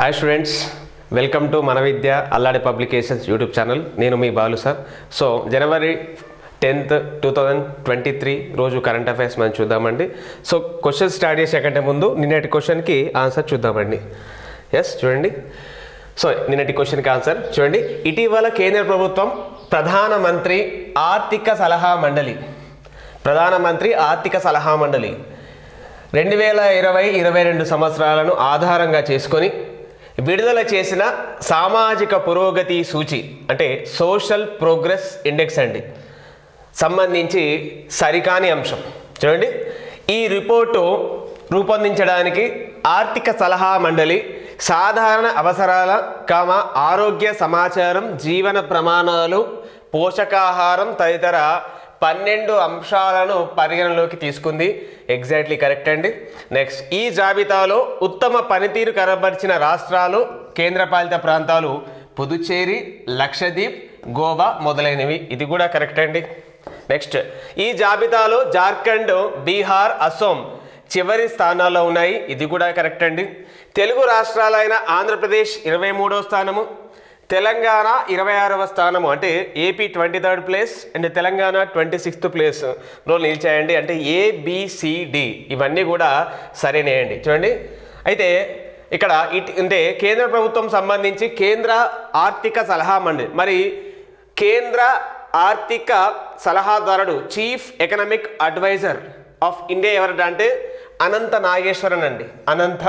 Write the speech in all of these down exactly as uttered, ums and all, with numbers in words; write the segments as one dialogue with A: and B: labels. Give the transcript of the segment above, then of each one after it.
A: Hi students, welcome to మన Vidya Alladi publications YouTube channel. నేను మీ Balu sir. So January tenth two thousand twenty three రోజు current affairs మనం చూద్దామండి. సో క్వశ్చన్ స్టార్ట్ చేసే కంటే ముందు నిన్నటి క్వశ్చన్కి ఆన్సర్ చూద్దామండి. ఎస్ చూడండి. సో నిన్నటి క్వశ్చన్కి ఆన్సర్ చూడండి. ఇటీవల కేంద్ర ప్రభుత్వం ప్రధానమంత్రి ఆర్థిక సలహా మండలి ప్రధానమంత్రి ఆర్థిక సలహా మండలి రెండు వేల ఇరవై ఇరవై రెండు సంవత్సరాలను ఆధారంగా చేసుకొని విడుదల చేసిన సామాజిక పురోగతి సూచి అంటే సోషల్ ప్రోగ్రెస్ ఇండెక్స్ అండి సంబంధించి సరికాని అంశం చూడండి. ఈ రిపోర్టు రూపొందించడానికి ఆర్థిక సలహా మండలి సాధారణ అవసరాల కామ ఆరోగ్య సమాచారం, జీవన ప్రమాణాలు, పోషకాహారం తదితర పన్నెండు అంశాలను పరిగణలోకి తీసుకుంది. ఎగ్జాక్ట్లీ కరెక్ట్ అండి. నెక్స్ట్, ఈ జాబితాలో ఉత్తమ పనితీరు కనబరిచిన రాష్ట్రాలు, కేంద్రపాలిత ప్రాంతాలు పుదుచ్చేరి, లక్షద్వీప్, గోవా మొదలైనవి. ఇది కూడా కరెక్ట్ అండి. నెక్స్ట్, ఈ జాబితాలో జార్ఖండ్, బీహార్, అస్సోం చివరి స్థానాల్లో ఉన్నాయి. ఇది కూడా కరెక్ట్ అండి. తెలుగు రాష్ట్రాలైన ఆంధ్రప్రదేశ్ ఇరవై మూడవ స్థానము, తెలంగాణ ఇరవై ఆరవ స్థానము అంటే AP twenty third place and Telangana twenty sixth ప్లేస్లో నిలిచాయండి. అంటే ఏబిసిడి ఇవన్నీ కూడా సరైనయండి. చూడండి. అయితే ఇక్కడ ఇట్ అంటే కేంద్ర ప్రభుత్వం సంబంధించి కేంద్ర ఆర్థిక సలహా మండలి, మరి కేంద్ర ఆర్థిక సలహాదారుడు chief economic adviser of India ఎవరంటే అంటే అనంత నాగేశ్వరన్ అండి. అనంత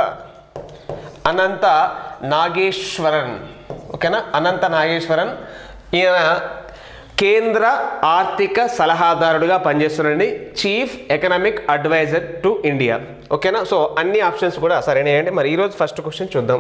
A: అనంత నాగేశ్వరన్ ఓకేనా. అనంత నాగేశ్వరన్ ఈయన కేంద్ర ఆర్థిక సలహాదారుడుగా పనిచేస్తున్నాడండి. Chief economic adviser to India ఓకేనా. సో అన్ని ఆప్షన్స్ కూడా సరైనయండి. మరి ఈరోజు ఫస్ట్ క్వశ్చన్ చూద్దాం.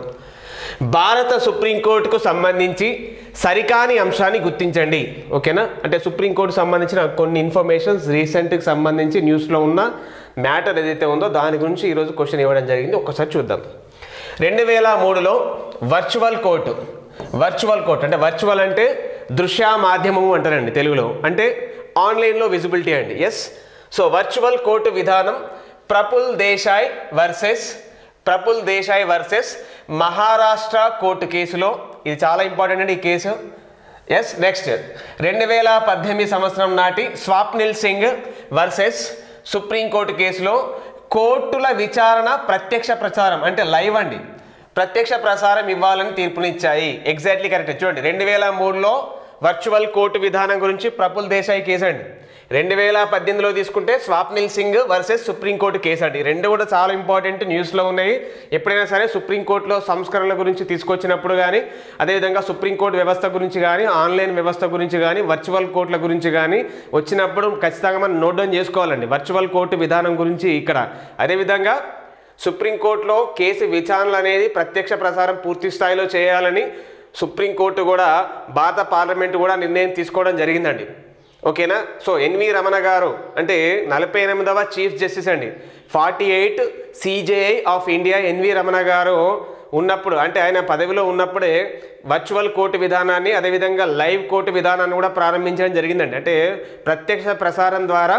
A: భారత సుప్రీంకోర్టుకు సంబంధించి సరికాని అంశాన్ని గుర్తించండి ఓకేనా. అంటే సుప్రీంకోర్టుకు సంబంధించిన కొన్ని ఇన్ఫర్మేషన్స్ రీసెంట్కి సంబంధించి న్యూస్లో ఉన్న మ్యాటర్ ఏదైతే ఉందో దాని గురించి ఈరోజు క్వశ్చన్ ఇవ్వడం జరిగింది. ఒక్కసారి చూద్దాం. రెండు వేల మూడులో వర్చువల్ కోర్టు వర్చువల్ కోర్ట్ అంటే వర్చువల్ అంటే దృశ్య మాధ్యమము అంటారండి తెలుగులో, అంటే ఆన్లైన్లో విజిబిలిటీ అండి. ఎస్. సో వర్చువల్ కోర్టు విధానం Praful Desai versus Praful Desai versus Maharashtra court కేసులో, ఇది చాలా ఇంపార్టెంట్ అండి ఈ కేసు. ఎస్. నెక్స్ట్, రెండు వేల పద్దెనిమిది సంవత్సరం నాటి స్వాప్నిల్ సింగ్ వర్సెస్ సుప్రీంకోర్టు కేసులో కోర్టుల విచారణ ప్రత్యక్ష ప్రచారం అంటే లైవ్ అండి ప్రత్యక్ష ప్రసారం ఇవ్వాలని తీర్పునిచ్చాయి. Exactly correct. చూడండి, రెండు వేల మూడులో వర్చువల్ కోర్టు విధానం గురించి ప్రఫుల్ దేశాయ్ కేసు అండి. రెండు వేల పద్దెనిమిదిలో తీసుకుంటే Swapnil Singh versus supreme court case అండి. రెండు కూడా చాలా ఇంపార్టెంట్ న్యూస్లో ఉన్నాయి. ఎప్పుడైనా సరే సుప్రీంకోర్టులో సంస్కరణల గురించి తీసుకొచ్చినప్పుడు కానీ, అదేవిధంగా సుప్రీంకోర్టు వ్యవస్థ గురించి కానీ, ఆన్లైన్ వ్యవస్థ గురించి కానీ, వర్చువల్ కోర్టుల గురించి కానీ వచ్చినప్పుడు ఖచ్చితంగా మనం నోట్ డౌన్ చేసుకోవాలండి వర్చువల్ కోర్టు విధానం గురించి ఇక్కడ. అదేవిధంగా సుప్రీంకోర్టులో కేసు విచారణలు అనేది ప్రత్యక్ష ప్రసారం పూర్తి స్థాయిలో చేయాలని సుప్రీంకోర్టు కూడా భారత పార్లమెంటు కూడా నిర్ణయం తీసుకోవడం జరిగిందండి ఓకేనా. సో ఎన్వి రమణ గారు అంటే నలభై ఎనిమిదవ చీఫ్ జస్టిస్ అండి. Forty eight CJI of India NV Ramana గారు ఉన్నప్పుడు అంటే ఆయన పదవిలో ఉన్నప్పుడే వర్చువల్ కోర్టు విధానాన్ని అదేవిధంగా లైవ్ కోర్టు విధానాన్ని కూడా ప్రారంభించడం జరిగిందండి. అంటే ప్రత్యక్ష ప్రసారం ద్వారా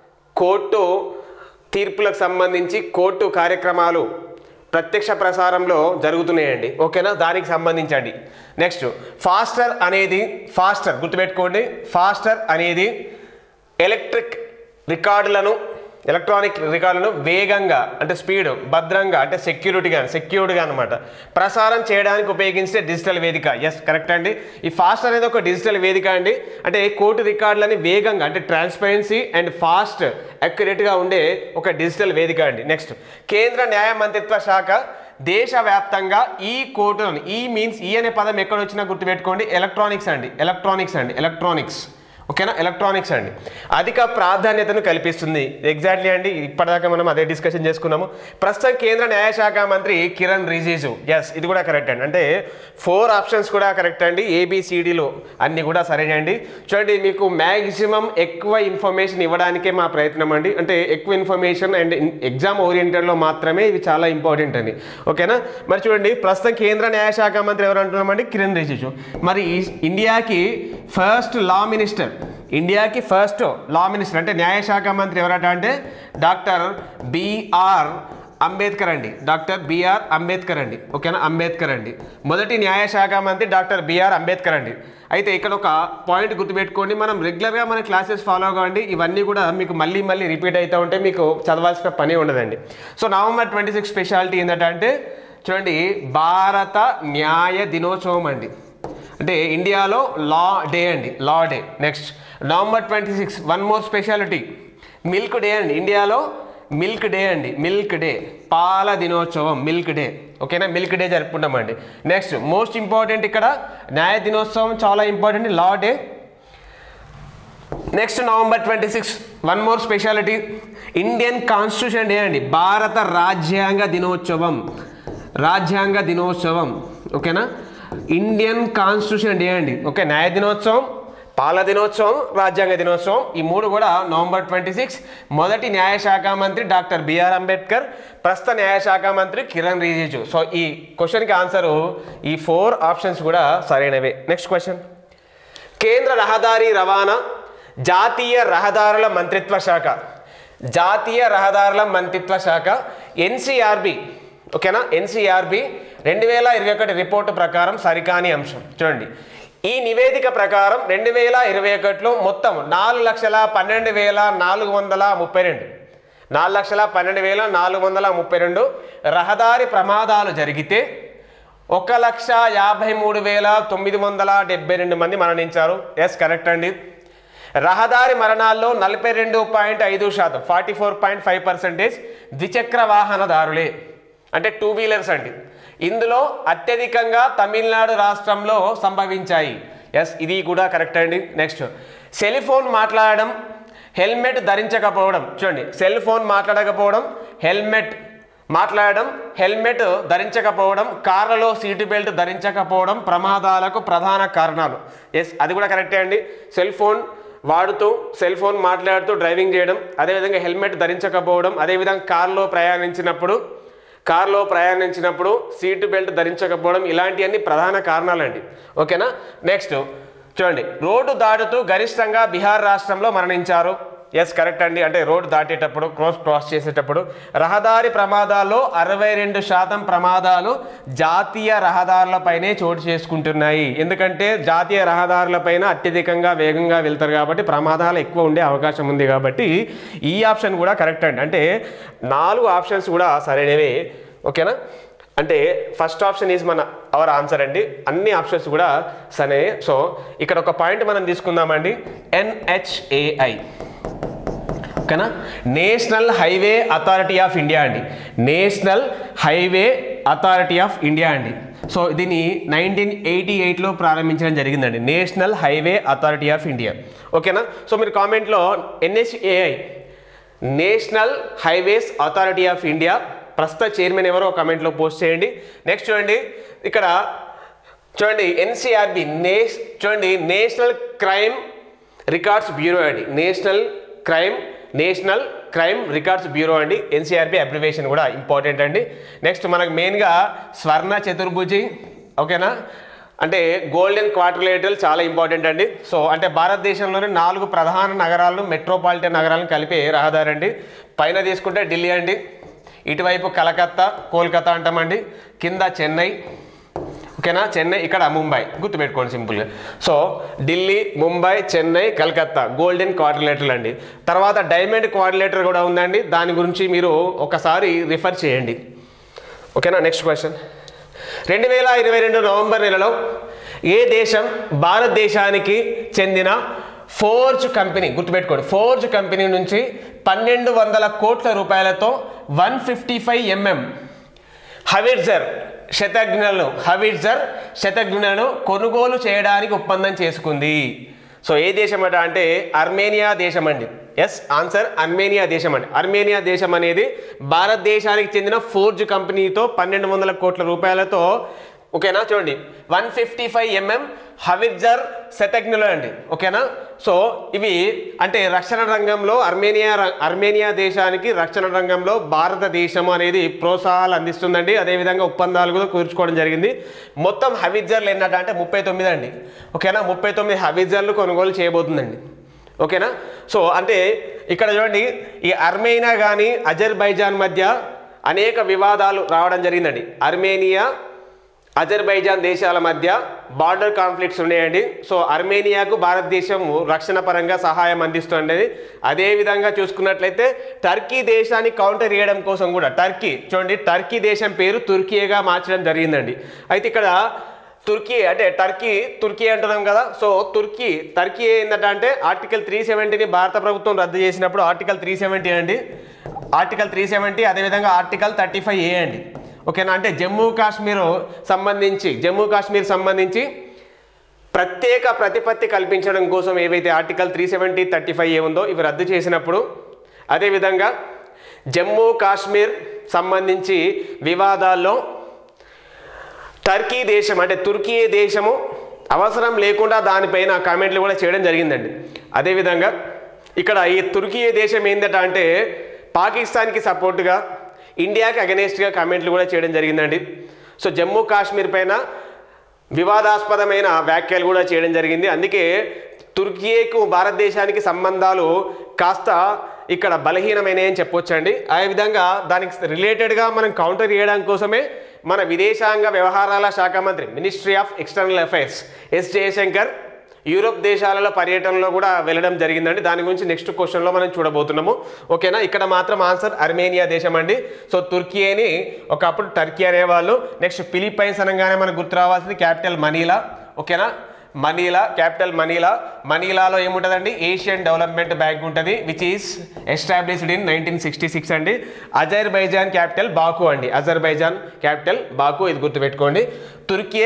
A: కోర్టు తీర్పులకు సంబంధించి కోర్టు కార్యక్రమాలు ప్రత్యక్ష ప్రసారంలో జరుగుతున్నాయండి ఓకేనా. దానికి సంబంధించండి. నెక్స్ట్, ఫాస్టర్ అనేది ఫాస్టర్ గుర్తుపెట్టుకోండి. ఫాస్టర్ అనేది ఎలక్ట్రిక్ రికార్డులను ఎలక్ట్రానిక్ రికార్డులను వేగంగా అంటే స్పీడ్, భద్రంగా అంటే సెక్యూరిటీగా సెక్యూర్డ్గా అనమాట ప్రసారం చేయడానికి ఉపయోగించే డిజిటల్ వేదిక. ఎస్ కరెక్ట్ అండి. ఈ ఫాస్ట్ అనేది ఒక డిజిటల్ వేదిక అండి. అంటే కోర్టు రికార్డులని వేగంగా అంటే ట్రాన్స్పరెన్సీ అండ్ ఫాస్ట్ అక్యురేట్గా ఉండే ఒక డిజిటల్ వేదిక అండి. నెక్స్ట్, కేంద్ర న్యాయ మంత్రిత్వ శాఖ దేశవ్యాప్తంగా ఈ కోర్టులను, ఈ మీన్స్ ఈ అనే పదం ఎక్కడ వచ్చినా గుర్తుపెట్టుకోండి, ఎలక్ట్రానిక్స్ అండి ఎలక్ట్రానిక్స్ అండి ఎలక్ట్రానిక్స్ ఓకేనా. ఎలక్ట్రానిక్స్ అండి అధిక ప్రాధాన్యతను కల్పిస్తుంది. ఎగ్జాక్ట్లీ అండి. ఇప్పటిదాకా మనం అదే డిస్కషన్ చేసుకున్నాము. ప్రస్తుతం కేంద్ర న్యాయశాఖ మంత్రి కిరణ్ రిజిజు. ఎస్ ఇది కూడా కరెక్ట్ అండి. అంటే ఫోర్ ఆప్షన్స్ కూడా కరెక్ట్ అండి. ఏబిసిడిలో అన్నీ కూడా సరైనండి. చూడండి, మీకు మ్యాక్సిమం ఎక్కువ ఇన్ఫర్మేషన్ ఇవ్వడానికే మా ప్రయత్నం అండి. అంటే ఎక్కువ ఇన్ఫర్మేషన్ అండ్ ఎగ్జామ్ ఓరియంటెడ్లో మాత్రమే ఇవి చాలా ఇంపార్టెంట్ అండి ఓకేనా. మరి చూడండి, ప్రస్తుతం కేంద్ర న్యాయశాఖ మంత్రి ఎవరు అంటున్నామండి? కిరణ్ రిజిజు. మరి ఇండియాకి ఫస్ట్ లా మినిస్టర్ ఇండియాకి ఫస్ట్ లా మినిస్టర్ అంటే న్యాయశాఖ మంత్రి ఎవరట అంటే డాక్టర్ బిఆర్ అంబేద్కర్ అండి, డాక్టర్ బిఆర్ అంబేద్కర్ అండి. ఓకేనా, అంబేద్కర్ అండి. మొదటి న్యాయశాఖ మంత్రి డాక్టర్ బిఆర్ అంబేద్కర్ అండి. అయితే ఇక్కడ ఒక పాయింట్ గుర్తుపెట్టుకోండి, మనం రెగ్యులర్గా మన క్లాసెస్ ఫాలో కావండి, ఇవన్నీ కూడా మీకు మళ్ళీ మళ్ళీ రిపీట్ అవుతూ ఉంటే మీకు చదవాల్సిన పని ఉండదండి. So November twenty six speciality ఏంటంటే చూడండి, భారత న్యాయ దినోత్సవం అండి. అంటే ఇండియాలో లా డే అండి, law day. Next November twenty six one more speciality, milk day అండి. ఇండియాలో మిల్క్ డే అండి, మిల్క్ డే, పాల దినోత్సవం, మిల్క్ డే. ఓకేనా, మిల్క్ డే జరుపుకుంటామండి. నెక్స్ట్ మోస్ట్ ఇంపార్టెంట్ ఇక్కడ న్యాయ దినోత్సవం చాలా important, law day. Next November twenty six one more speciality, Indian constitution day అండి, భారత రాజ్యాంగ దినోత్సవం, రాజ్యాంగ దినోత్సవం. ఓకేనా, ఇండియన్ కాన్స్టిట్యూషన్ డే అండి. ఓకే, న్యాయ దినోత్సవం, పాల దినోత్సవం, రాజ్యాంగ దినోత్సవం, ఈ మూడు కూడా నవంబర్ ట్వంటీ సిక్స్. మొదటి న్యాయశాఖ మంత్రి డాక్టర్ బిఆర్ అంబేద్కర్, ప్రస్తుత న్యాయశాఖ మంత్రి కిరణ్ రిజిజు. సో ఈ క్వశ్చన్కి ఆన్సరు ఈ ఫోర్ ఆప్షన్స్ కూడా సరైనవే. నెక్స్ట్ క్వశ్చన్, కేంద్ర రహదారి రవాణా జాతీయ రహదారుల మంత్రిత్వ శాఖ, జాతీయ రహదారుల మంత్రిత్వ శాఖ ఎన్సిఆర్బి. ఓకేనా, ఎన్సిఆర్బి రెండు వేల ఇరవై ఒకటి రిపోర్టు ప్రకారం సరికాని అంశం. చూడండి, ఈ నివేదిక ప్రకారం రెండు వేల ఇరవై ఒకటిలో మొత్తం నాలుగు లక్షల పన్నెండు వేల నాలుగు వందల ముప్పై రెండు నాలుగు లక్షల పన్నెండు వేల నాలుగు వందల ముప్పై రెండు రహదారి ప్రమాదాలు జరిగితే ఒక లక్ష యాభై మూడు వేల తొమ్మిది వందల డెబ్బై రెండు మంది మరణించారు. ఎస్, కరెక్ట్ అండి. రహదారి మరణాల్లో నలభై రెండు పాయింట్ ఐదు శాతం forty four point five percentage ద్విచక్ర వాహనదారులే, అంటే టూ వీలర్స్ అండి. ఇందులో అత్యధికంగా తమిళనాడు రాష్ట్రంలో సంభవించాయి. ఎస్, ఇది కూడా కరెక్ట్ అండి. నెక్స్ట్, సెల్ ఫోన్ మాట్లాడడం, హెల్మెట్ ధరించకపోవడం. చూడండి, సెల్ ఫోన్ మాట్లాడకపోవడం, హెల్మెట్ మాట్లాడడం, హెల్మెట్ ధరించకపోవడం, కార్లలో సీటు బెల్ట్ ధరించకపోవడం ప్రమాదాలకు ప్రధాన కారణాలు. ఎస్, అది కూడా కరెక్టే అండి. సెల్ ఫోన్ వాడుతూ సెల్ ఫోన్ మాట్లాడుతూ డ్రైవింగ్ చేయడం, అదేవిధంగా హెల్మెట్ ధరించకపోవడం, అదేవిధంగా కార్లో ప్రయాణించినప్పుడు కార్లో ప్రయాణించినప్పుడు సీటు బెల్ట్ ధరించకపోవడం, ఇలాంటివన్నీ ప్రధాన కారణాలండి. ఓకేనా. నెక్స్ట్ చూడండి, రోడ్డు దాటుతూ గరిష్టంగా బీహార్ రాష్ట్రంలో మరణించారు. ఎస్, కరెక్ట్ అండి. అంటే రోడ్డు దాటేటప్పుడు, క్రాస్ క్రాస్ చేసేటప్పుడు రహదారి ప్రమాదాల్లో అరవై రెండు శాతం ప్రమాదాలు జాతీయ రహదారులపైనే చోటు చేసుకుంటున్నాయి. ఎందుకంటే జాతీయ రహదారులపైన అత్యధికంగా వేగంగా వెళ్తారు కాబట్టి ప్రమాదాలు ఎక్కువ ఉండే అవకాశం ఉంది. కాబట్టి ఈ ఆప్షన్ కూడా కరెక్ట్ అండి. అంటే నాలుగు ఆప్షన్స్ కూడా సరైనవే. ఓకేనా. అంటే ఫస్ట్ ఆప్షన్ ఈజ్ మన అవర్ ఆన్సర్ అండి. అన్ని ఆప్షన్స్ కూడా సరే. సో ఇక్కడ ఒక పాయింట్ మనం తీసుకుందామండి, ఎన్హెచ్ఏఐ. ఓకేనా, national highway authority of India అండి, national highway authority of India అండి. సో దీన్ని నైన్టీన్ ఎయిటీ ఎయిట్లో ప్రారంభించడం జరిగిందండి, national highway authority of India. ఓకేనా. సో మీరు కామెంట్లో NHAI, national highways authority of India, ప్రస్తుత చైర్మన్ ఎవరో కామెంట్లో పోస్ట్ చేయండి. నెక్స్ట్ చూడండి, ఇక్కడ చూడండి ఎన్సిఆర్బి, నేష్ చూడండి నేషనల్ క్రైమ్ రికార్డ్స్ బ్యూరో అండి, national crime national crime records bureau అండి. ఎన్సిఆర్బి అబ్రివేషన్ కూడా ఇంపార్టెంట్ అండి. నెక్స్ట్ మనకు మెయిన్గా స్వర్ణ చతుర్భుజి. ఓకేనా, అంటే గోల్డెన్ క్వాడ్రిలేటరల్ చాలా ఇంపార్టెంట్ అండి. సో అంటే భారతదేశంలోని నాలుగు ప్రధాన నగరాలను, మెట్రోపాలిటన్ నగరాలను కలిపే రహదారి అండి. పైన తీసుకుంటే ఢిల్లీ అండి, ఇటువైపు కలకత్తా, కోల్కతా అంటామండి, కింద చెన్నై. ఓకేనా, చెన్నై, ఇక్కడ ముంబై, గుర్తుపెట్టుకోండి సింపుల్గా. So Delhi, Mumbai, Chennai, Calcutta golden quadrilateral అండి. తర్వాత డైమండ్ క్వాడ్రిలేటర్ కూడా ఉందండి, దాని గురించి మీరు ఒకసారి రిఫర్ చేయండి. ఓకేనా. నెక్స్ట్ క్వశ్చన్, రెండు వేల ఇరవై రెండు నవంబర్ నెలలో ఏ దేశం భారతదేశానికి చెందిన ఫోర్జ్ కంపెనీ, గుర్తుపెట్టుకోండి, ఫోర్జ్ కంపెనీ నుంచి పన్నెండు వందల కోట్ల రూపాయలతో one fifty five MM howitzer శతఘ్నులను హవిట్జర్ శతఘ్నులను కొనుగోలు చేయడానికి ఒప్పందం చేసుకుంది. సో ఏ దేశం అట అంటే అర్మేనియా దేశం అండి. ఎస్, ఆన్సర్ అర్మేనియా దేశం అండి. అర్మేనియా దేశం అనేది భారతదేశానికి చెందిన ఫోర్జ్ కంపెనీతో పన్నెండు వందల కోట్ల రూపాయలతో, ఓకేనా, చూడండి one fifty five MM howitzer శతఘ్నులు అండి. ఓకేనా. సో ఇవి అంటే రక్షణ రంగంలో అర్మేనియా అర్మేనియా దేశానికి రక్షణ రంగంలో భారతదేశం అనేది ప్రోత్సాహాలు అందిస్తుందండి. అదేవిధంగా ఒప్పందాలు కూడా కూర్చుకోవడం జరిగింది. మొత్తం హవిట్జర్లు ఎన్నట అంటే ముప్పై తొమ్మిది అండి. ఓకేనా, ముప్పై తొమ్మిది హవిట్జర్లు కొనుగోలు చేయబోతుందండి. ఓకేనా. సో అంటే ఇక్కడ చూడండి, ఈ అర్మేనియా కానీ అజర్బైజాన్ మధ్య అనేక వివాదాలు రావడం జరిగిందండి. ఆర్మేనియా అజర్బైజాన్ దేశాల మధ్య బార్డర్ కాన్ఫ్లిక్ట్స్ ఉన్నాయండి. సో ఆర్మేనియాకు భారతదేశం రక్షణ పరంగా సహాయం అందిస్తుంది. అదేవిధంగా చూసుకున్నట్లయితే టర్కీ దేశాన్ని కౌంటర్ చేయడం కోసం కూడా టర్కీ చూడండి టర్కీ దేశం పేరు తుర్కీగా మార్చడం జరిగిందండి. అయితే ఇక్కడ తుర్కీ అంటే టర్కీ తుర్కీ అంటున్నాం కదా. సో తుర్కీ టర్కీ ఏంటంటే అంటే ఆర్టికల్ త్రీ సెవెంటీని భారత ప్రభుత్వం రద్దు చేసినప్పుడు ఆర్టికల్ త్రీ సెవెంటీ అండి ఆర్టికల్ త్రీ సెవెంటీ అదేవిధంగా ఆర్టికల్ థర్టీ ఫైవ్ ఏ అండి. ఓకేనా. అంటే జమ్మూ కాశ్మీర్ సంబంధించి జమ్మూ కాశ్మీర్ సంబంధించి ప్రత్యేక ప్రతిపత్తి కల్పించడం కోసం ఏవైతే article three seventy thirty five A ఉందో ఇవి రద్దు చేసినప్పుడు అదేవిధంగా జమ్మూ కాశ్మీర్ సంబంధించి వివాదాల్లో టర్కీ దేశం అంటే తుర్కీ దేశము అవసరం లేకుండా దానిపైన కామెంట్లు కూడా చేయడం జరిగిందండి. అదేవిధంగా ఇక్కడ ఈ తుర్కీ దేశం ఏందట అంటే పాకిస్తాన్కి సపోర్ట్గా ఇండియాకి అగెనెస్ట్గా కామెంట్లు కూడా చేయడం జరిగిందండి. సో జమ్మూ కాశ్మీర్ పైన వివాదాస్పదమైన వ్యాఖ్యలు కూడా చేయడం జరిగింది. అందుకే తుర్కీకు భారతదేశానికి సంబంధాలు కాస్త ఇక్కడ బలహీనమైనవి చెప్పొచ్చండి. ఆ విధంగా దానికి రిలేటెడ్గా మనం కౌంటర్ చేయడం కోసమే మన విదేశాంగ వ్యవహారాల శాఖ మంత్రి ministry of external affairs S Jaishankar Europe దేశాలలో పర్యటనలో కూడా వెళ్ళడం జరిగిందండి. దాని గురించి నెక్స్ట్ క్వశ్చన్లో మనం చూడబోతున్నాము. ఓకేనా. ఇక్కడ మాత్రం ఆన్సర్ ఆర్మేనియా దేశం అండి. సో తుర్కీ అని ఒకప్పుడు టర్కీ అనేవాళ్ళు. నెక్స్ట్ ఫిలిప్పైన్స్ అనగానే మనకు గుర్తు రావాల్సింది క్యాపిటల్ మనీలా. ఓకేనా. Manila capital Manila. మనీలాలో ఏముంటుందండి ఏషియన్ డెవలప్మెంట్ బ్యాంక్ ఉంటుంది which is established in nineteen sixty six అండి. అజర్బైజాన్ క్యాపిటల్ బాకు అండి. అజర్బైజాన్ క్యాపిటల్ బాకు, ఇది గుర్తుపెట్టుకోండి. తుర్కీ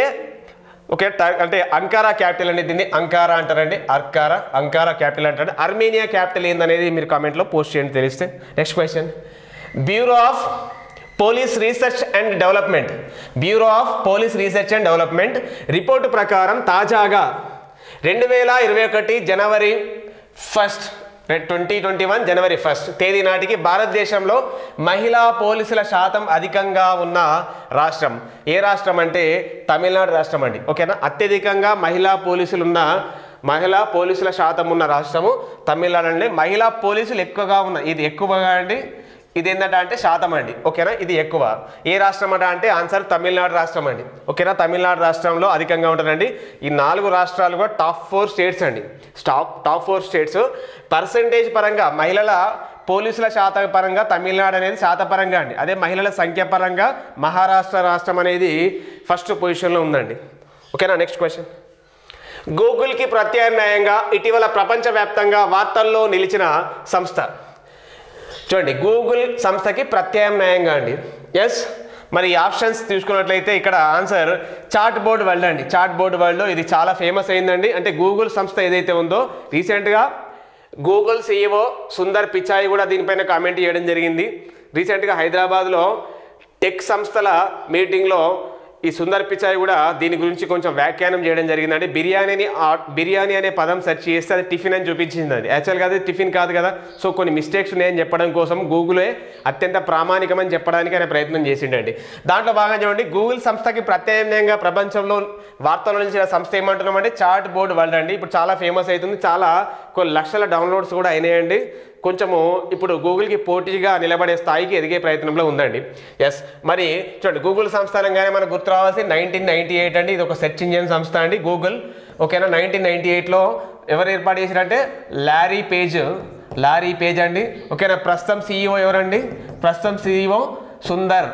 A: ఓకే అంటే అంకారా క్యాపిటల్ అనేది దీన్ని అంకారా అంటారండి. అర్కారా అంకారా క్యాపిటల్ అంటారు. ఆర్మేనియా క్యాపిటల్ ఏందనేది మీరు కామెంట్లో పోస్ట్ చేయండి తెలిస్తే. Next question bureau of police research and development bureau of police research and development report ప్రకారం తాజాగా రెండు వేల ఇరవై ఒకటి January first twenty twenty one January first తేదీ నాటికి భారతదేశంలో మహిళా పోలీసుల శాతం అధికంగా ఉన్న రాష్ట్రం ఏ రాష్ట్రం అంటే తమిళనాడు రాష్ట్రం అండి. ఓకేనా. అత్యధికంగా మహిళా పోలీసులు ఉన్న మహిళా పోలీసుల శాతం ఉన్న రాష్ట్రము తమిళనాడు అండి. మహిళా పోలీసులు ఎక్కువగా ఉన్న ఇది ఎక్కువగా అండి ఇది ఏంటంటే అంటే శాతం అండి. ఓకేనా. ఇది ఎక్కువ ఏ రాష్ట్రం అంట అంటే ఆన్సర్ తమిళనాడు రాష్ట్రం అండి. ఓకేనా. తమిళనాడు రాష్ట్రంలో అధికంగా ఉంటుందండి. ఈ నాలుగు రాష్ట్రాలు కూడా టాప్ ఫోర్ స్టేట్స్ అండి. Top top four states percentage పరంగా మహిళల పోలీసుల శాతం పరంగా తమిళనాడు అనేది శాతపరంగా అండి. అదే మహిళల సంఖ్య పరంగా మహారాష్ట్ర రాష్ట్రం అనేది ఫస్ట్ పొజిషన్లో ఉందండి. ఓకేనా. నెక్స్ట్ క్వశ్చన్ గూగుల్కి ప్రత్యామ్నాయంగా ఇటీవల ప్రపంచవ్యాప్తంగా వార్తల్లో నిలిచిన సంస్థ చూడండి. గూగుల్ సంస్థకి ప్రత్యామ్నాయంగా అండి. ఎస్ మరి ఆప్షన్స్ తీసుకున్నట్లయితే ఇక్కడ ఆన్సర్ చాట్ బోర్డ్ వరల్డ్ అండి. చాట్ బోర్డ్ వరల్డ్లో ఇది చాలా ఫేమస్ అయిందండి. అంటే గూగుల్ సంస్థ ఏదైతే ఉందో రీసెంట్గా గూగుల్ సీఈఓ సుందర్ పిచాయ్ కూడా దీనిపైన కామెంట్ చేయడం జరిగింది. రీసెంట్గా హైదరాబాద్లో టెక్ సంస్థల మీటింగ్లో ఈ సుందర్ పిచాయ్ కూడా దీని గురించి కొంచెం వ్యాఖ్యానం చేయడం జరిగిందండి. బిర్యానీని బిర్యానీ అనే పదం సెర్చ్ చేస్తే అది టిఫిన్ అని చూపించింది. యాక్చువల్గా అది టిఫిన్ కాదు కదా. సో కొన్ని మిస్టేక్స్ ఉన్నాయని చెప్పడం కోసం గూగులే అత్యంత ప్రామాణికమని చెప్పడానికి ఆయన ప్రయత్నం చేసిండండి. దాంట్లో భాగంగా చూడండి గూగుల్ సంస్థకి ప్రత్యామ్నాయంగా ప్రపంచంలో వార్తలు నిలిచిన సంస్థ ఏమంటున్నామంటే చాట్ బోర్డ్ వరల్డ్ అండి. ఇప్పుడు చాలా ఫేమస్ అవుతుంది. చాలా కొన్ని లక్షల డౌన్లోడ్స్ కూడా అయినాయండి. కొంచెము ఇప్పుడు గూగుల్కి పోటీగా నిలబడే స్థాయికి ఎదిగే ప్రయత్నంలో ఉందండి. ఎస్ మరి చూడండి గూగుల్ సంస్థ అనగానే మనకు గుర్తు రావాల్సి నైన్టీన్ నైన్టీ ఎయిట్ అండి. ఇది ఒక సెర్చ్ ఇంజిన్ సంస్థ అండి గూగుల్. ఓకేనా. నైన్టీన్ నైన్టీ ఎయిట్లో ఎవరు ఏర్పాటు చేశారంటే లారీ పేజ్ లారీ పేజ్ అండి. ఓకేనా. ప్రస్తుతం సీఈఓ ఎవరండి ప్రస్తుతం సీఈఓ సుందర్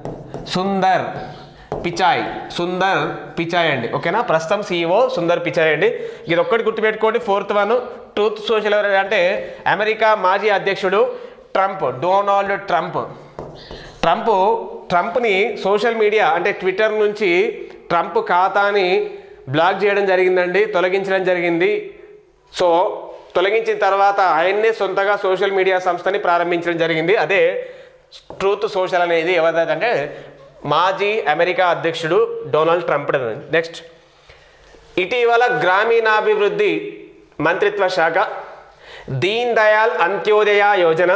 A: సుందర్ పిచాయ్ సుందర్ పిచాయ్ అండి. ఓకేనా. ప్రస్తుతం సీఈఓ సుందర్ పిచాయ్ అండి. ఇది ఒక్కటి గుర్తుపెట్టుకోండి. ఫోర్త్ వన్ ట్రూత్ సోషల్ ఎవరు అంటే అమెరికా మాజీ అధ్యక్షుడు ట్రంప్ డొనాల్డ్ ట్రంప్ ట్రంప్ ట్రంప్ని సోషల్ మీడియా అంటే ట్విట్టర్ నుంచి ట్రంప్ ఖాతాని బ్లాక్ చేయడం జరిగిందండి. తొలగించడం జరిగింది. సో తొలగించిన తర్వాత ఆయన్నే సొంతగా సోషల్ మీడియా సంస్థని ప్రారంభించడం జరిగింది. అదే ట్రూత్ సోషల్ అనేది ఎవరిదంటే మాజీ అమెరికా అధ్యక్షుడు డొనాల్డ్ ట్రంప్. నెక్స్ట్ ఇటీవల గ్రామీణాభివృద్ధి మంత్రిత్వ శాఖ దీన్ దయాల్ అంత్యోదయ యోజన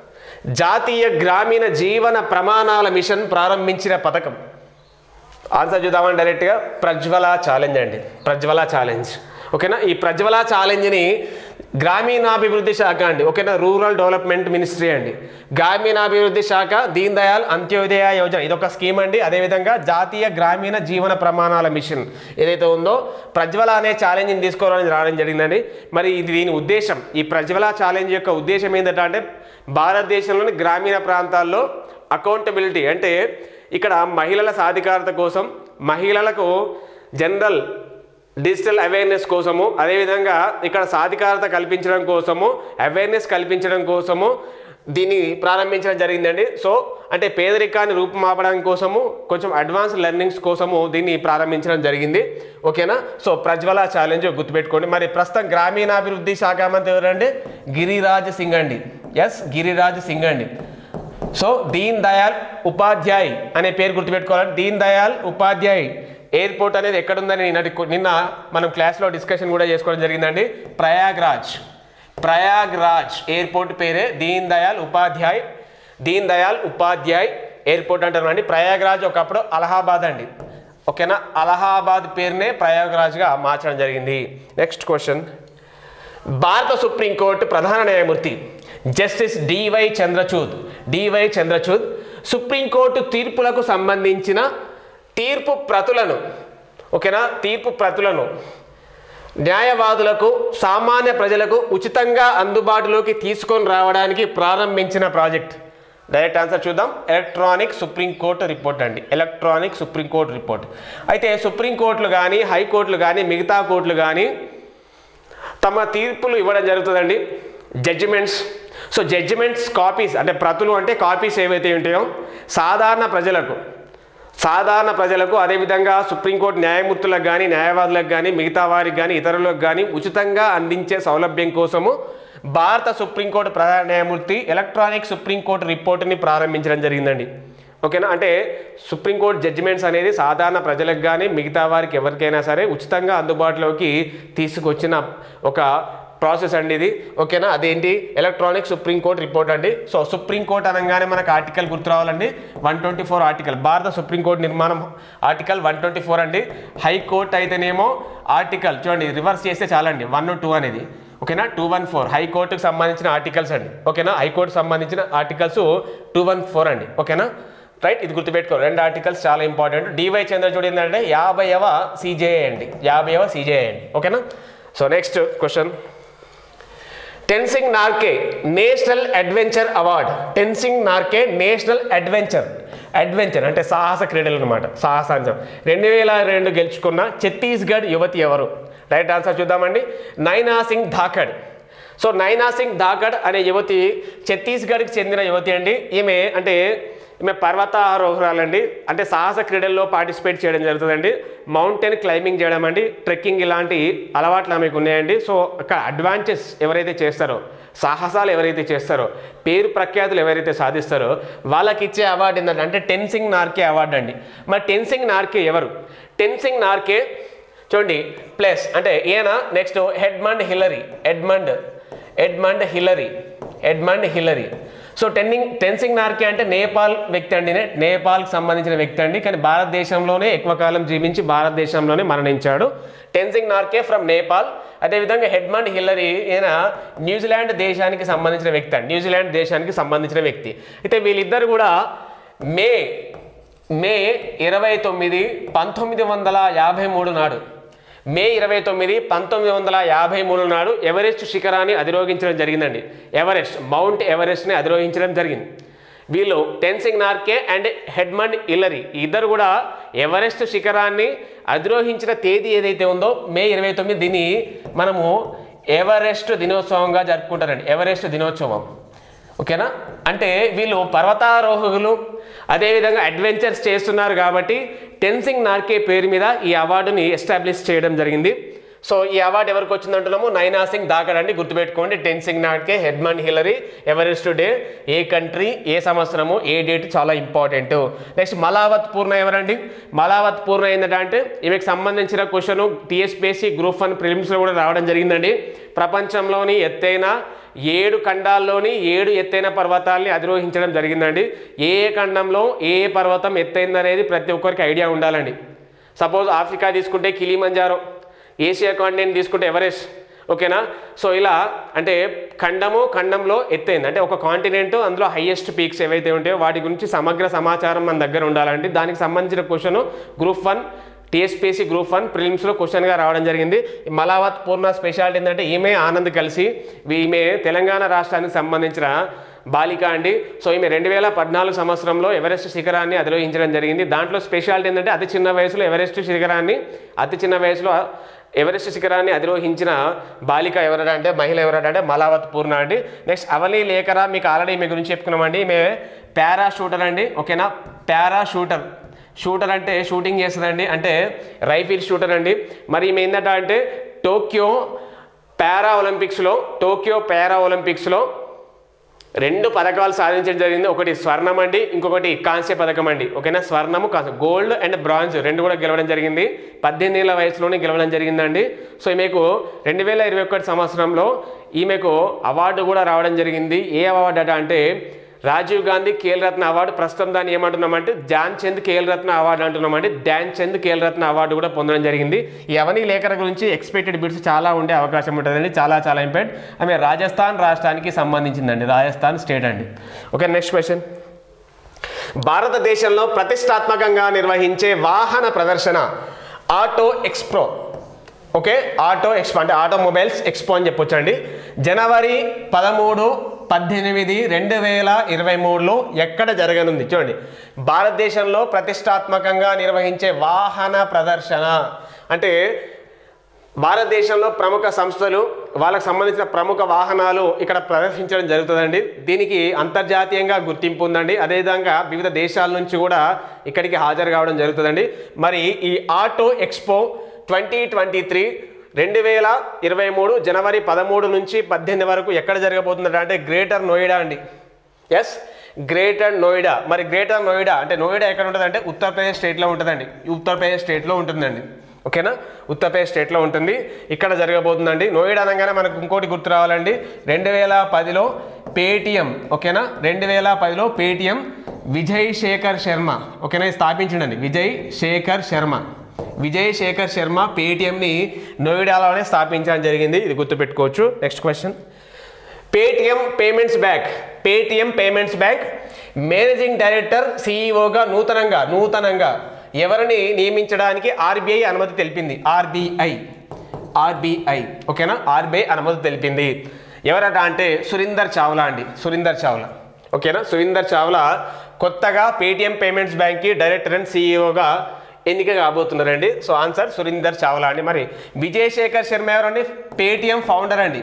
A: జాతీయ గ్రామీణ జీవన ప్రమాణాల మిషన్ ప్రారంభించిన పథకం ఆన్సర్ చూద్దామని డైరెక్ట్గా ప్రజ్వల ఛాలెంజ్ అండి. ప్రజ్వల ఛాలెంజ్. ఓకేనా. ఈ ప్రజ్వల ఛాలెంజ్ని గ్రామీణాభివృద్ధి శాఖ అండి, ఓకేనా, రూరల్ డెవలప్మెంట్ మినిస్ట్రీ అండి. గ్రామీణాభివృద్ధి శాఖ దీన్ దయాల్ అంత్యోదయ యోజన ఇదొక స్కీమ్ అండి. అదేవిధంగా జాతీయ గ్రామీణ జీవన ప్రమాణాల మిషన్ ఏదైతే ఉందో ప్రజ్వల అనే ఛాలెంజ్ని తీసుకోవాలని రావడం జరిగిందండి. మరి ఇది దీని ఉద్దేశం, ఈ ప్రజ్వల ఛాలెంజ్ యొక్క ఉద్దేశం ఏంటంటే అంటే భారతదేశంలోని గ్రామీణ ప్రాంతాల్లో అకౌంటబిలిటీ అంటే ఇక్కడ మహిళల సాధికారత కోసం, మహిళలకు జనరల్ డిజిటల్ అవేర్నెస్ కోసము, అదేవిధంగా ఇక్కడ సాధికారత కల్పించడం కోసము, అవేర్నెస్ కల్పించడం కోసము దీన్ని ప్రారంభించడం జరిగిందండి. సో అంటే పేదరికాన్ని రూపుమాపడం కోసము, కొంచెం అడ్వాన్స్ లెర్నింగ్స్ కోసము దీన్ని ప్రారంభించడం జరిగింది, ఓకేనా. సో ప్రజ్వల ఛాలెంజ్ గుర్తుపెట్టుకోండి. మరి ప్రస్తుతం గ్రామీణాభివృద్ధి శాఖ మంత్రి ఎవరండి? గిరిరాజ్ సింగ్ అండి. ఎస్, గిరిరాజ్ సింగ్ అండి. సో దీన్ దయాల్ ఉపాధ్యాయ్ అనే పేరు గుర్తుపెట్టుకోవాలి. దీన్ దయాల్ ఉపాధ్యాయ్ ఎయిర్పోర్ట్ అనేది ఎక్కడుందని నిన్న మనం క్లాస్లో డిస్కషన్ కూడా చేసుకోవడం జరిగిందండి. ప్రయాగ్రాజ్, ప్రయాగ్రాజ్ ఎయిర్పోర్ట్ పేరే దీన్ దయాల్ ఉపాధ్యాయ్, దీన్ దయాల్ ఉపాధ్యాయ్ ఎయిర్పోర్ట్ అంటారండి. ప్రయాగ్రాజ్ ఒకప్పుడు అలహాబాద్ అండి, ఓకేనా. అలహాబాద్ పేరునే ప్రయాగ్రాజ్గా మార్చడం జరిగింది. నెక్స్ట్ క్వశ్చన్, భారత సుప్రీంకోర్టు ప్రధాన న్యాయమూర్తి justice DY Chandrachud, DY Chandrachud supreme court తీర్పులకు సంబంధించిన తీర్పు ప్రతులను, ఓకేనా, తీర్పు ప్రతులను న్యాయవాదులకు, సామాన్య ప్రజలకు ఉచితంగా అందుబాటులోకి తీసుకొని రావడానికి ప్రారంభించిన ప్రాజెక్ట్. డైరెక్ట్ ఆన్సర్ చూద్దాం. ఎలక్ట్రానిక్ సుప్రీంకోర్టు రిపోర్ట్ అండి, ఎలక్ట్రానిక్ సుప్రీంకోర్టు రిపోర్ట్. అయితే సుప్రీంకోర్టులు కానీ, హైకోర్టులు కానీ, మిగతా కోర్టులు కానీ తమ తీర్పులు ఇవ్వడం జరుగుతుందండి, జడ్జిమెంట్స్. సో జడ్జిమెంట్స్ కాపీస్ అంటే ప్రతులు అంటే కాపీస్ ఏవైతే ఉంటాయో సాధారణ ప్రజలకు, సాధారణ ప్రజలకు అదేవిధంగా సుప్రీంకోర్టు న్యాయమూర్తులకు కానీ, న్యాయవాదులకు కానీ, మిగతా వారికి కానీ, ఇతరులకు కానీ ఉచితంగా అందించే సౌలభ్యం కోసము భారత సుప్రీంకోర్టు ప్రధాన న్యాయమూర్తి ఎలక్ట్రానిక్ సుప్రీంకోర్టు రిపోర్టుని ప్రారంభించడం జరిగిందండి, ఓకేనా. అంటే సుప్రీంకోర్టు జడ్జిమెంట్స్ అనేది సాధారణ ప్రజలకు కానీ, మిగతా వారికి ఎవరికైనా సరే ఉచితంగా అందుబాటులోకి తీసుకొచ్చిన ఒక ప్రాసెస్ అండి ఇది, ఓకేనా. అదేంటి? ఎలక్ట్రానిక్ సుప్రీంకోర్టు రిపోర్ట్ అండి. సో సుప్రీంకోర్టు అనగానే మనకు ఆర్టికల్ గుర్తు రావాలండి, వన్ ట్వంటీ ఫోర్ ఆర్టికల్, భారత సుప్రీంకోర్టు నిర్మాణం ఆర్టికల్ వన్ ట్వంటీ ఫోర్ అండి. హైకోర్టు అయితేనేమో ఆర్టికల్ చూడండి రివర్స్ చేస్తే చాలండి, వన్ టూ అనేది, ఓకేనా. టూ వన్ ఫోర్ హైకోర్టుకు సంబంధించిన ఆర్టికల్స్ అండి, ఓకేనా. హైకోర్టుకు సంబంధించిన ఆర్టికల్స్ టూ వన్ ఫోర్ అండి, ఓకేనా. రైట్, ఇది గుర్తుపెట్టుకో, రెండు ఆర్టికల్స్ చాలా ఇంపార్టెంట్. డివై చంద్రచూడ్ ఏంటంటే యాభైవ సిజేఏ అండి, యాభైవ సిజేఏ అండి, ఓకేనా. So next question, Tenzing Norgay national adventure award, Tenzing Norgay national adventure, adventure అంటే సాహస క్రీడలు అనమాట, సాహసాంశం రెండు వేల రెండు గెలుచుకున్న ఛత్తీస్గఢ్ యువతి ఎవరు? రైట్ ఆన్సర్ చూద్దామండి, నైనా సింగ్ ధాకడ్. సో నైనా సింగ్ ధాకడ్ అనే యువతి ఛత్తీస్గఢ్కి చెందిన యువతి అండి. ఈమె అంటే ఈమె పర్వతారోహరాలండి, అంటే సాహస క్రీడల్లో పార్టిసిపేట్ చేయడం జరుగుతుందండి. మౌంటైన్ క్లైంబింగ్ చేయడం అండి, ట్రెక్కింగ్ ఇలాంటి అలవాట్లు ఆమెకు ఉన్నాయండి. సో అక్కడ అడ్వాంటేజ్ ఎవరైతే చేస్తారో, సాహసాలు ఎవరైతే చేస్తారో, పేరు ప్రఖ్యాతులు ఎవరైతే సాధిస్తారో వాళ్ళకి ఇచ్చే అవార్డు ఏంటంటే అంటే టెన్సింగ్ నార్కే అవార్డు అండి. మరి టెన్సింగ్ నార్కే ఎవరు? టెన్సింగ్ నార్కే చూడండి ప్లస్ అంటే ఈయన next Edmund Hillary, Edmund Edmund Hillary, Edmund Hillary. So టెన్నింగ్ టెన్సింగ్ నార్కే అంటే నేపాల్ వ్యక్తి అండి, నేపాల్కి సంబంధించిన వ్యక్తి అండి, కానీ భారతదేశంలోనే ఎక్కువ కాలం జీవించి భారతదేశంలోనే మరణించాడు. టెన్సింగ్ నార్కే ఫ్రమ్ నేపాల్. అదేవిధంగా ఎడ్మండ్ హిల్లరీ ఈయన న్యూజిలాండ్ దేశానికి సంబంధించిన వ్యక్తి అండి, న్యూజిలాండ్ దేశానికి సంబంధించిన వ్యక్తి. అయితే వీళ్ళిద్దరు కూడా మే మే ఇరవై తొమ్మిది పంతొమ్మిది వందల యాభై మూడు నాడు మే ఇరవై తొమ్మిది పంతొమ్మిది వందల యాభై మూడు నాడు ఎవరెస్ట్ శిఖరాన్ని అధిరోహించడం జరిగిందండి. ఎవరెస్ట్ మౌంట్ ఎవరెస్ట్ని అధిరోహించడం జరిగింది. వీళ్ళు Tenzing Norgay and Edmund Hillary ఇద్దరు కూడా ఎవరెస్ట్ శిఖరాన్ని అధిరోహించిన తేదీ ఏదైతే ఉందో మే ఇరవై తొమ్మిది, దీన్ని మనము ఎవరెస్ట్ దినోత్సవంగా జరుపుకుంటారండి, ఎవరెస్ట్ దినోత్సవం, ఓకేనా. అంటే వీళ్ళు పర్వతారోహకులు అదేవిధంగా అడ్వెంచర్స్ చేస్తున్నారు కాబట్టి టెన్సింగ్ నార్కే పేరు మీద ఈ అవార్డుని ఎస్టాబ్లిష్ చేయడం జరిగింది. సో ఈ అవార్డు ఎవరికి వచ్చిందంటున్నాము? నైనా సింగ్ ధాకడ్ అండి, గుర్తుపెట్టుకోండి. Tenzing Norgay, Edmund Hillary, Everest day, ఏ కంట్రీ, ఏ సంవత్సరము, ఏ డేట్ చాలా ఇంపార్టెంట్. నెక్స్ట్ మలావత్ పూర్ణ ఎవరండి? మలావత్ పూర్ణ ఏంటంటే ఈమెకు సంబంధించిన క్వశ్చన్ టీఎస్పీఎస్సీ గ్రూప్ వన్ ప్రిలిమ్స్లో కూడా రావడం జరిగిందండి. ప్రపంచంలోని ఎత్తైన ఏడు ఖండాల్లోని ఏడు ఎత్తైన పర్వతాల్ని అధిరోహించడం జరిగిందండి. ఏ ఏ ఖండంలో ఏ ఏ పర్వతం ఎత్తైందనేది ప్రతి ఒక్కరికి ఐడియా ఉండాలండి. సపోజ్ ఆఫ్రికా తీసుకుంటే కిలిమంజారో, ఏషియా కాంటినెంట్ తీసుకుంటే ఎవరెస్ట్, ఓకేనా. సో ఇలా అంటే ఖండము ఖండంలో ఎత్తైంది అంటే ఒక కాంటినెంట్ అందులో హైయెస్ట్ పీక్స్ ఏవైతే ఉంటాయో వాటి గురించి సమగ్ర సమాచారం మన దగ్గర ఉండాలంటే దానికి సంబంధించిన question group one TSPSC group one ప్రిలిమ్స్లో క్వశ్చన్గా రావడం జరిగింది. మలావత్ పూర్ణ స్పెషాలిటీ ఏంటంటే ఈమె ఆనంద్ కలిసి ఈమె తెలంగాణ రాష్ట్రానికి సంబంధించిన బాలిక అండి. సో ఈమె రెండు వేల పద్నాలుగు సంవత్సరంలో ఎవరెస్ట్ శిఖరాన్ని అధిరోహించడం జరిగింది. దాంట్లో స్పెషాలిటీ ఏంటంటే అతి చిన్న వయసులో ఎవరెస్ట్ శిఖరాన్ని అతి చిన్న వయసులో ఎవరెస్ట్ శిఖరాన్ని అధిరోహించిన బాలిక ఎవరట అంటే మహిళ ఎవరట అంటే మలావత్ పూర్ణ అండి. నెక్స్ట్ అవని లేఖరా మీకు ఆల్రెడీ మీ గురించి చెప్పుకున్నామండి. ఈమె పారా షూటర్ అండి. ఓకేనా, పారా షూటర్ షూటర్ అంటే షూటింగ్ చేస్తుందండి అంటే రైఫిల్ షూటర్ అండి. మరి ఈమె ఏంటంట అంటే టోక్యో పారా ఒలింపిక్స్లో టోక్యో పారా ఒలింపిక్స్లో రెండు పథకాలు సాధించడం జరిగింది. ఒకటి స్వర్ణం అండి, ఇంకొకటి కాంస్య పథకం అండి. ఓకేనా, స్వర్ణము కాంస్య గోల్డ్ అండ్ బ్రాంజ్ రెండు కూడా గెలవడం జరిగింది. పద్దెనిమిది ఏళ్ళ వయసులోనే గెలవడం జరిగిందండి. సో ఈమెకు రెండు వేల ఇరవై ఒకటి సంవత్సరంలో ఈమెకు అవార్డు కూడా రావడం జరిగింది. ఏ అవార్డు అట అంటే రాజీవ్ గాంధీ ఖేల్ రత్న అవార్డు. ప్రస్తుతం దాన్ని ఏమంటున్నామంటే ధ్యాన్ చంద్ ఖేల్ రత్న అవార్డు అంటున్నామంటే ధ్యాన్ చంద్ ఖేల్ రత్న అవార్డు కూడా పొందడం జరిగింది. ఈ అవని లేఖర గురించి ఎక్స్పెక్టెడ్ బిట్స్ చాలా ఉండే అవకాశం ఉంటుందండి, చాలా చాలా ఇంపార్టెంట్. ఆమె రాజస్థాన్ రాష్ట్రానికి సంబంధించిందండి, రాజస్థాన్ స్టేట్ అండి. Okay, next question. భారతదేశంలో ప్రతిష్టాత్మకంగా నిర్వహించే వాహన ప్రదర్శన auto expo. Okay, auto expo అంటే ఆటోమొబైల్స్ ఎక్స్పో అని చెప్పొచ్చండి. జనవరి పదమూడు పద్దెనిమిది రెండు వేల ఇరవై మూడులో ఎక్కడ జరగనుంది చూడండి. భారతదేశంలో ప్రతిష్టాత్మకంగా నిర్వహించే వాహన ప్రదర్శన అంటే భారతదేశంలో ప్రముఖ సంస్థలు వాళ్ళకు సంబంధించిన ప్రముఖ వాహనాలు ఇక్కడ ప్రదర్శించడం జరుగుతుందండి. దీనికి అంతర్జాతీయంగా గుర్తింపు ఉందండి. అదేవిధంగా వివిధ దేశాల నుంచి కూడా ఇక్కడికి హాజరు కావడం జరుగుతుందండి. మరి ఈ auto expo twenty twenty three రెండు వేల ఇరవై మూడు జనవరి పదమూడు నుంచి పద్దెనిమిది వరకు ఎక్కడ జరగబోతుందంటే అంటే గ్రేటర్ నోయిడా అండి. Yes, greater Noida. మరి గ్రేటర్ నోయిడా అంటే నోయిడా ఎక్కడ ఉంటుంది అంటే ఉత్తరప్రదేశ్ స్టేట్లో ఉంటుందండి. ఉత్తరప్రదేశ్ స్టేట్లో ఉంటుందండి. ఓకేనా, ఉత్తరప్రదేశ్ స్టేట్లో ఉంటుంది. ఇక్కడ జరగబోతుందండి. నోయిడా అనగానే మనకు ఇంకోటి గుర్తు రావాలండి. రెండు వేల పదిలో పేటిఎం ఓకేనా రెండు వేల పదిలో పేటిఎం విజయ్ శేఖర్ శర్మ ఓకేనా స్థాపించిండండి. విజయ్ శేఖర్ శర్మ విజయ్ శేఖర్ శర్మ పేటిఎంని నోయిడాలోనే స్థాపించడం జరిగింది. ఇది గుర్తుపెట్టుకోవచ్చు. Next question. Paytm payments bank Paytm payments bank managing director సిఇఓగా నూతనంగా నూతనంగా ఎవరిని నియమించడానికి ఆర్బీఐ అనుమతి తెలిపింది. ఆర్బీఐ ఆర్బీఐ ఓకేనా ఆర్బీఐ అనుమతి తెలిపింది. ఎవరట అంటే సురీందర్ చావ్లా అండి. సురీందర్ చావ్లా ఓకేనా సురీందర్ చావ్లా కొత్తగా పేటిఎం పేమెంట్స్ బ్యాంక్కి డైరెక్టర్ అండ్ సిఇఓగా ఎన్నిక కాబోతున్నారండి. సో ఆన్సర్ సురీందర్ చావ్లా అండి. మరి విజయ్ శేఖర్ శర్మ ఎవరండి? పేటిఎం ఫౌండర్ అండి.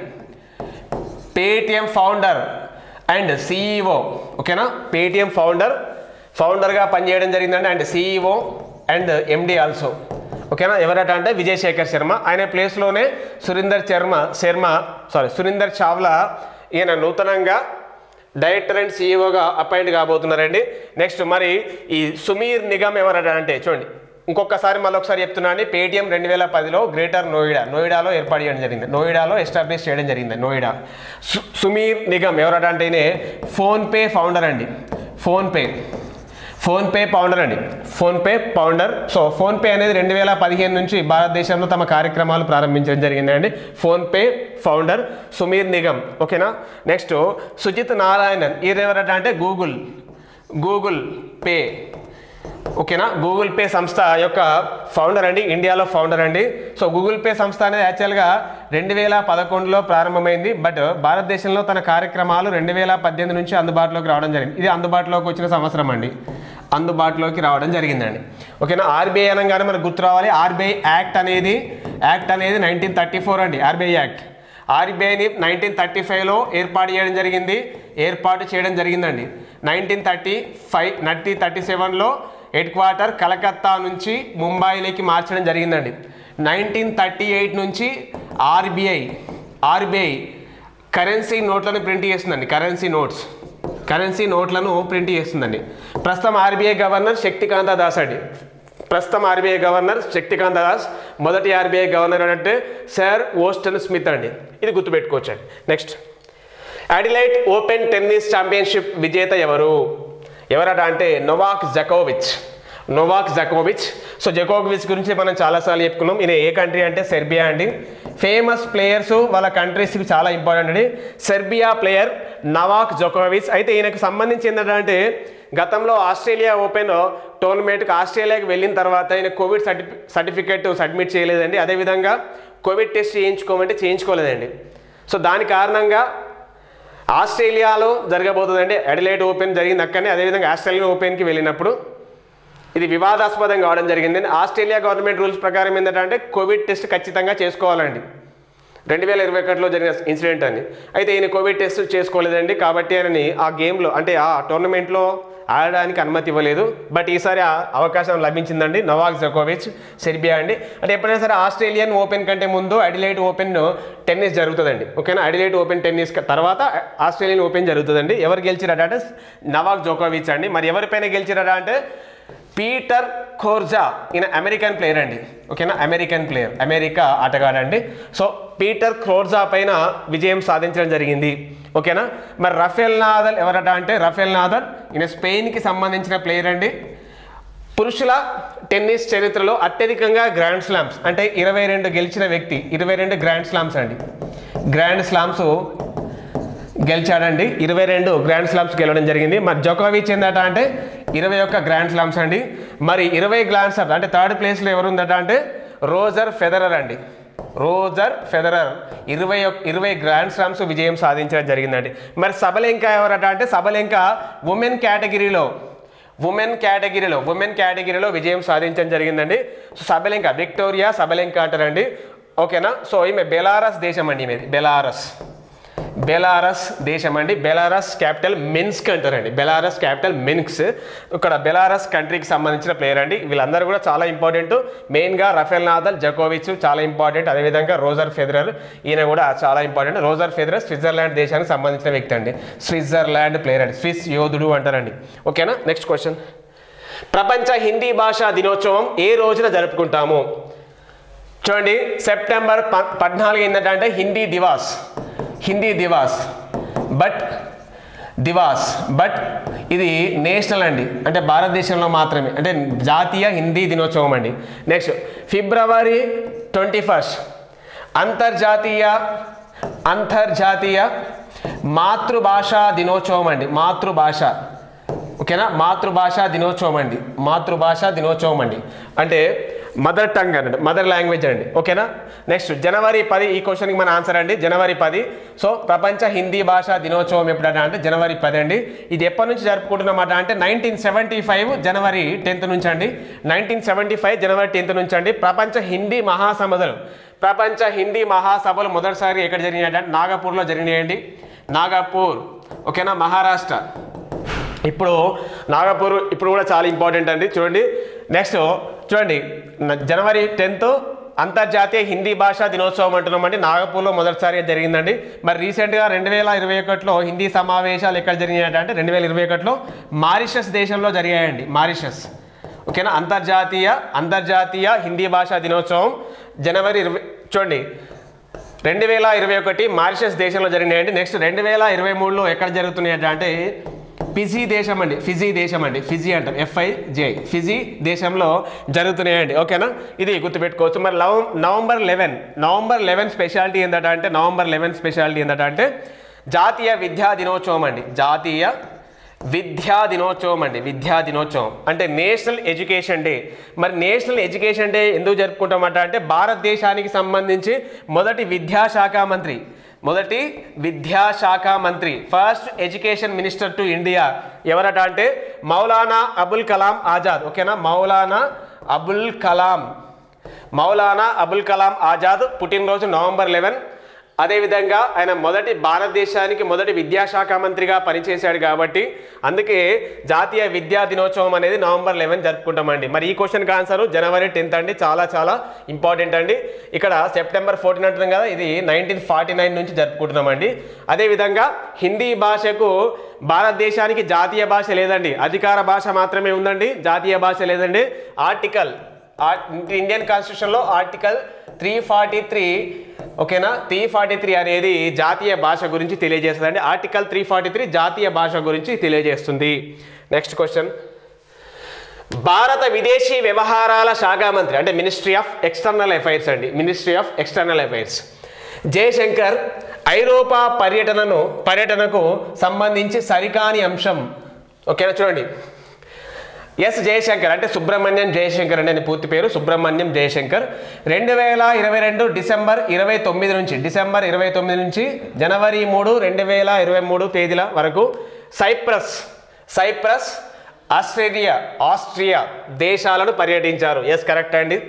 A: పేటిఎం ఫౌండర్ అండ్ సిఇఓ ఓకేనా పేటిఎం ఫౌండర్ ఫౌండర్గా పనిచేయడం జరిగిందండి. And CEO and MD also ఓకేనా. ఎవరట అంటే విజయ్ శేఖర్ శర్మ. ఆయన ప్లేస్లోనే సురీందర్ శర్మ శర్మ సారీ సురీందర్ చావ్లా ఈయన నూతనంగా డైరెక్టర్ అండ్ సిఇఓగా అపాయింట్ కాబోతున్నారండి. నెక్స్ట్ మరి ఈ సుమీర్ నిగమ్ ఎవరట అంటే చూడండి ఇంకొకసారి మళ్ళీ ఒకసారి చెప్తున్నాను. పేటిఎం రెండు వేల పదిలో గ్రేటర్ నోయిడా నోయిడాలో ఏర్పాటు చేయడం జరిగింది. నోయిడాలో ఎస్టాబ్లిష్ చేయడం జరిగింది నోయిడా. సుమీర్ నిగమ్ ఎవరట అంటే ఫోన్పే ఫౌండర్ అండి. ఫోన్పే ఫోన్పే ఫౌండర్ అండి. PhonePe founder. సో ఫోన్పే అనేది రెండు వేల పదిహేను నుంచి భారతదేశంలో తమ కార్యక్రమాలు ప్రారంభించడం జరిగిందండి. ఫోన్పే ఫౌండర్ సుమీర్ నిగమ్ ఓకేనా. నెక్స్ట్ సుజిత్ నారాయణన్ ఈరెవరట అంటే గూగుల్ గూగుల్ పే ఓకేనా గూగుల్ పే సంస్థ యొక్క ఫౌండర్ అండి. ఇండియాలో ఫౌండర్ అండి. సో గూగుల్ పే సంస్థ అనేది యాక్చువల్గా రెండు వేల పదకొండులో ప్రారంభమైంది. బట్ భారతదేశంలో తన కార్యక్రమాలు రెండు వేల పద్దెనిమిది నుంచి అందుబాటులోకి రావడం జరిగింది. ఇది అందుబాటులోకి వచ్చిన సంవత్సరం అండి. అందుబాటులోకి రావడం జరిగిందండి ఓకేనా. ఆర్బీఐ అనగానే మనకు గుర్తు రావాలి. ఆర్బీఐ యాక్ట్ అనేది యాక్ట్ అనేది నైన్టీన్ థర్టీ ఫోర్ అండి. ఆర్బీఐ యాక్ట్ ఆర్బీఐని నైన్టీన్ థర్టీ ఫైవ్లో ఏర్పాటు చేయడం జరిగింది ఏర్పాటు చేయడం జరిగిందండి. Nineteen thirty five nineteen thirty సెవెన్లో హెడ్ క్వార్టర్ కలకత్తా నుంచి ముంబైలోకి మార్చడం జరిగిందండి. నైన్టీన్ థర్టీ ఎయిట్ నుంచి ఆర్బీఐ ఆర్బీఐ కరెన్సీ నోట్లను ప్రింట్ చేస్తుందండి. కరెన్సీ నోట్స్ కరెన్సీ నోట్లను ప్రింట్ చేస్తుందండి. ప్రస్తుతం ఆర్బీఐ గవర్నర్ శక్తికాంత దాస్ అండి. ప్రస్తుతం ఆర్బీఐ గవర్నర్ శక్తికాంత దాస్. మొదటి ఆర్బీఐ గవర్నర్ అంటే సర్ ఓస్టన్ స్మిత్ అండి. ఇది గుర్తుపెట్టుకోవచ్చు అండి. Next Adelaide open tennis championship విజేత ఎవరు? ఎవరట అంటే నోవాక్ జకోవిచ్ నోవాక్ జకోవిచ్. సో జకోవిచ్ గురించి మనం చాలాసార్లు చెప్పుకున్నాం. ఈయన ఏ కంట్రీ అంటే సెర్బియా అండి. ఫేమస్ ప్లేయర్స్ వాళ్ళ కంట్రీస్కి చాలా ఇంపార్టెంట్ అండి. Serbia player Novak జకోవిచ్. అయితే ఈయనకు సంబంధించి ఏంటంటే గతంలో ఆస్ట్రేలియా ఓపెన్ టోర్నమెంట్కి ఆస్ట్రేలియాకి వెళ్ళిన తర్వాత ఈయన కోవిడ్ సర్టిఫి సర్టిఫికేట్ సబ్మిట్ చేయలేదండి. అదేవిధంగా కోవిడ్ టెస్ట్ చేయించుకోమంటే చేయించుకోలేదండి. సో దాని కారణంగా ఆస్ట్రేలియాలో జరగబోతుందండి. అడిలైడ్ ఓపెన్ జరిగింది అక్కడనే. అదేవిధంగా ఆస్ట్రేలియన్ ఓపెన్కి వెళ్ళినప్పుడు ఇది వివాదాస్పదం కావడం జరిగింది. ఆస్ట్రేలియా గవర్నమెంట్ రూల్స్ ప్రకారం ఏంటంటే కోవిడ్ టెస్ట్ ఖచ్చితంగా చేసుకోవాలండి. రెండు వేల ఇరవై ఒకటిలో జరిగిన ఇన్సిడెంట్ అని. అయితే ఈయన కోవిడ్ టెస్ట్ చేసుకోలేదండి. కాబట్టి ఆయనని ఆ గేమ్లో అంటే ఆ టోర్నమెంట్లో ఆడడానికి అనుమతి ఇవ్వలేదు. బట్ ఈసారి ఆ అవకాశం లభించిందండి. నోవాక్ జకోవిచ్ సెర్బియా అండి. అంటే ఎప్పుడైనా సరే ఆస్ట్రేలియన్ ఓపెన్ కంటే ముందు అడిలైడ్ ఓపెన్ టెన్నిస్ జరుగుతుందండి. ఓకేనా, అడిలైడ్ ఓపెన్ టెన్నిస్ తర్వాత ఆస్ట్రేలియన్ ఓపెన్ జరుగుతుందండి. ఎవరు గెలిచిరట అంటే నోవాక్ జకోవిచ్ అండి. మరి ఎవరిపైన గెలిచిరట అంటే పీటర్ ఖోర్జా. ఈయన అమెరికన్ ప్లేయర్ అండి. ఓకేనా, అమెరికన్ ప్లేయర్, అమెరికా ఆటగాడండి. సో పీటర్ ఖోర్జా పైన విజయం సాధించడం జరిగింది. ఓకేనా. మరి రఫేల్ నాదల్ ఎవరట అంటే రఫేల్ నాదల్ ఈయన స్పెయిన్కి సంబంధించిన ప్లేయర్ అండి. పురుషుల టెన్నిస్ చరిత్రలో అత్యధికంగా గ్రాండ్ స్లామ్స్ అంటే ఇరవై రెండు గెలిచిన వ్యక్తి. ఇరవై రెండు గ్రాండ్ స్లామ్స్ అండి. గ్రాండ్ స్లామ్స్ గెలిచాడండి. ఇరవై రెండు గ్రాండ్ స్లామ్స్ గెలవడం జరిగింది. మరి జోకోవిచ్ ఏందట అంటే ఇరవై ఒక్క గ్రాండ్ స్లామ్స్ అండి. మరి ఇరవై గ్రాండ్ స్లామ్స్ అంటే థర్డ్ ప్లేస్లో ఎవరు ఉందట అంటే రోజర్ ఫెదరర్ అండి. రోజర్ ఫెదరర్ ఇరవై ఇరవై గ్రాండ్ స్లామ్స్ విజయం సాధించడం జరిగిందండి. మరి సబలెంకా ఎవరట అంటే సబలెంకా ఉమెన్ కేటగిరీలో ఉమెన్ కేటగిరీలో ఉమెన్ కేటగిరీలో విజయం సాధించడం జరిగిందండి. సో సబలెంకా విక్టోరియా సబలెంకా అంటారండి. ఓకేనా. సో ఈమె బెలారస్ దేశం అండి. ఈమె బెలారస్ బెలారస్ దేశం అండి. బెలారస్ క్యాపిటల్ మిన్స్క్ అంటారండి. Belarus capital Minsk. ఇక్కడ బెలారస్ కంట్రీకి సంబంధించిన ప్లేయర్ అండి. వీళ్ళందరూ కూడా చాలా ఇంపార్టెంట్. మెయిన్గా రఫేల్ నాదల్, జకోవిచ్ చాలా ఇంపార్టెంట్. అదేవిధంగా రోజర్ ఫెదరర్ ఈయన కూడా చాలా ఇంపార్టెంట్. రోజర్ ఫెదరర్ స్విట్జర్లాండ్ దేశానికి సంబంధించిన వ్యక్తి అండి. స్విట్జర్లాండ్ ప్లేయర్ అండి. స్విస్ యోధుడు అంటారండి. ఓకేనా. Next question. ప్రపంచ హిందీ భాషా దినోత్సవం ఏ రోజున జరుపుకుంటాము? చూడండి, సెప్టెంబర్ పద్నాలుగు ఏంటంటే హిందీ దివాస్. హిందీ దివాస్ బట్ దివాస్ బట్ ఇది నేషనల్ అండి. అంటే భారతదేశంలో మాత్రమే, అంటే జాతీయ హిందీ దినోత్సవం అండి. నెక్స్ట్ ఫిబ్రవరి ట్వంటీ ఫస్ట్ అంతర్జాతీయ అంతర్జాతీయ మాతృభాషా దినోత్సవం అండి. మాతృభాష. ఓకేనా, మాతృభాషా దినోత్సవం అండి. మాతృభాషా దినోత్సవం అండి అంటే మదర్ టంగ్ అండి, మదర్ లాంగ్వేజ్ అండి. ఓకేనా. నెక్స్ట్ జనవరి పది. ఈ క్వశ్చన్కి మన ఆన్సర్ అండి జనవరి పది. సో ప్రపంచ హిందీ భాషా దినోత్సవం ఎప్పుడంటే అంటే జనవరి పది అండి. ఇది ఎప్పటి నుంచి జరుపుకుంటున్నామాట అంటే nineteen seventy five January tenth నుంచి అండి. Nineteen seventy five January tenth నుంచి అండి. ప్రపంచ హిందీ మహాసభలు ప్రపంచ హిందీ మహాసభలు మొదటిసారి ఎక్కడ జరిగినాయంటే నాగపూర్లో జరిగినాయండి. నాగపూర్. ఓకేనా, మహారాష్ట్ర. ఇప్పుడు నాగపూర్ ఇప్పుడు కూడా చాలా ఇంపార్టెంట్ అండి. చూడండి నెక్స్ట్ చూడండి జనవరి టెన్త్ అంతర్జాతీయ హిందీ భాషా దినోత్సవం అంటున్నామండి. నాగపూర్లో మొదటిసారిగా జరిగిందండి. మరి రీసెంట్గా రెండు వేల ఇరవై ఒకటిలో హిందీ సమావేశాలు ఎక్కడ జరిగాయంటే అంటే రెండు వేల ఇరవై ఒకటిలో మారిషస్ దేశంలో జరిగాయండి. మారిషస్. ఓకేనా. అంతర్జాతీయ అంతర్జాతీయ హిందీ భాషా దినోత్సవం జనవరి ఇరవై చూడండి రెండు వేల ఇరవై ఒకటి మారిషస్ దేశంలో జరిగినాయండి. నెక్స్ట్ రెండు వేల ఇరవై మూడులో ఎక్కడ జరుగుతున్నాయి అంటే ఫిజీ దేశం అండి. ఫిజీ దేశం అండి. ఫిజీ అంటాం, ఎఫ్ఐజే. ఫిజీ దేశంలో జరుగుతున్నాయండి. ఓకేనా, ఇది గుర్తుపెట్టుకోవచ్చు. మరి నవ November eleven November eleven speciality ఏంటంటే అంటే నవంబర్ లెవెన్ స్పెషాలిటీ ఏంటంటే అంటే జాతీయ విద్యా దినోత్సవం అండి. జాతీయ విద్యా దినోత్సవం అండి. విద్యా దినోత్సవం అంటే నేషనల్ ఎడ్యుకేషన్ డే. మరి నేషనల్ ఎడ్యుకేషన్ డే ఎందుకు జరుపుకుంటామంట అంటే భారతదేశానికి సంబంధించి మొదటి విద్యాశాఖ మంత్రి మొదటి విద్యాశాఖ మంత్రి first education minister to India ఎవరట అంటే మౌలానా అబుల్ కలాం ఆజాద్. ఓకేనా, మౌలానా అబుల్ కలాం మౌలానా అబుల్ కలాం ఆజాద్ పుట్టినరోజు నవంబర్ లెవెన్. అదేవిధంగా ఆయన మొదటి భారతదేశానికి మొదటి విద్యాశాఖ మంత్రిగా పనిచేశాడు కాబట్టి అందుకే జాతీయ విద్యా దినోత్సవం అనేది నవంబర్ లెవెన్ జరుపుకుంటామండి. మరి ఈ క్వశ్చన్కి ఆన్సర్ జనవరి టెన్త్ అండి. చాలా చాలా ఇంపార్టెంట్ అండి. ఇక్కడ సెప్టెంబర్ ఫోర్టీన్ అంటున్నాం కదా, ఇది నైన్టీన్ ఫార్టీ నైన్ నుంచి జరుపుకుంటున్నామండి. అదేవిధంగా హిందీ భాషకు భారతదేశానికి జాతీయ భాష లేదండి, అధికార భాష మాత్రమే ఉందండి, జాతీయ భాష లేదండి. ఆర్టికల్ ఇండియన్ కాన్స్టిట్యూషన్లో ఆర్టికల్ త్రీ ఫార్టీ త్రీ ఓకేనా త్రీ ఫార్టీ త్రీ అనేది జాతీయ భాష గురించి తెలియజేస్తుందండి. ఆర్టికల్ త్రీ ఫార్టీ త్రీ జాతీయ భాష గురించి తెలియజేస్తుంది. Next question. భారత విదేశీ వ్యవహారాల శాఖ మంత్రి అంటే మినిస్ట్రీ ఆఫ్ ఎక్స్టర్నల్ అఫైర్స్ అండి, ministry of external affairs. Jaishankar ఐరోపా పర్యటనను పర్యటనకు సంబంధించి సరికాని అంశం. ఓకేనా, చూడండి. ఎస్ జయశంకర్ అంటే సుబ్రహ్మణ్యం జయశంకర్ అంటే పూర్తి పేరు సుబ్రహ్మణ్యం జయశంకర్ రెండు వేల ఇరవై రెండు డిసెంబర్ ఇరవై తొమ్మిది నుంచి డిసెంబర్ ఇరవై తొమ్మిది నుంచి జనవరి మూడు రెండు వేల ఇరవై మూడు తేదీల వరకు సైప్రస్ సైప్రస్ ఆస్ట్రేలియా ఆస్ట్రియా దేశాలను పర్యటించారు. ఎస్ కరెక్ట్ అండి.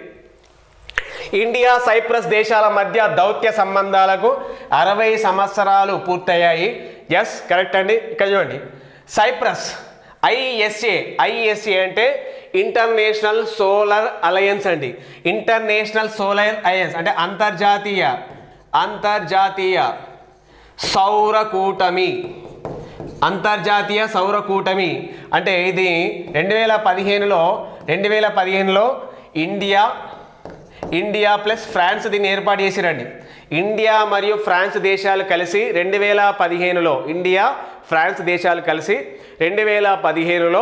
A: ఇండియా సైప్రస్ దేశాల మధ్య దౌత్య సంబంధాలకు అరవై సంవత్సరాలు పూర్తయ్యాయి. ఎస్ కరెక్ట్ అండి. ఇక్కడ చూడండి, సైప్రస్ ఐఎస్ఏ ఐఎస్ఏ అంటే ఇంటర్నేషనల్ సోలార్ అలయన్స్ అండి. ఇంటర్నేషనల్ సోలార్ అలయన్స్ అంటే అంతర్జాతీయ అంతర్జాతీయ సౌర కూటమి అంతర్జాతీయ సౌర కూటమి అంటే ఇది రెండు వేల పదిహేనులో రెండు వేల పదిహేనులో ఇండియా ఇండియా ప్లస్ ఫ్రాన్స్ దీన్ని ఏర్పాటు చేసిరండి. ఇండియా మరియు ఫ్రాన్స్ దేశాలు కలిసి రెండు వేల పదిహేనులో ఇండియా ఫ్రాన్స్ దేశాలు కలిసి రెండు వేల పదిహేనులో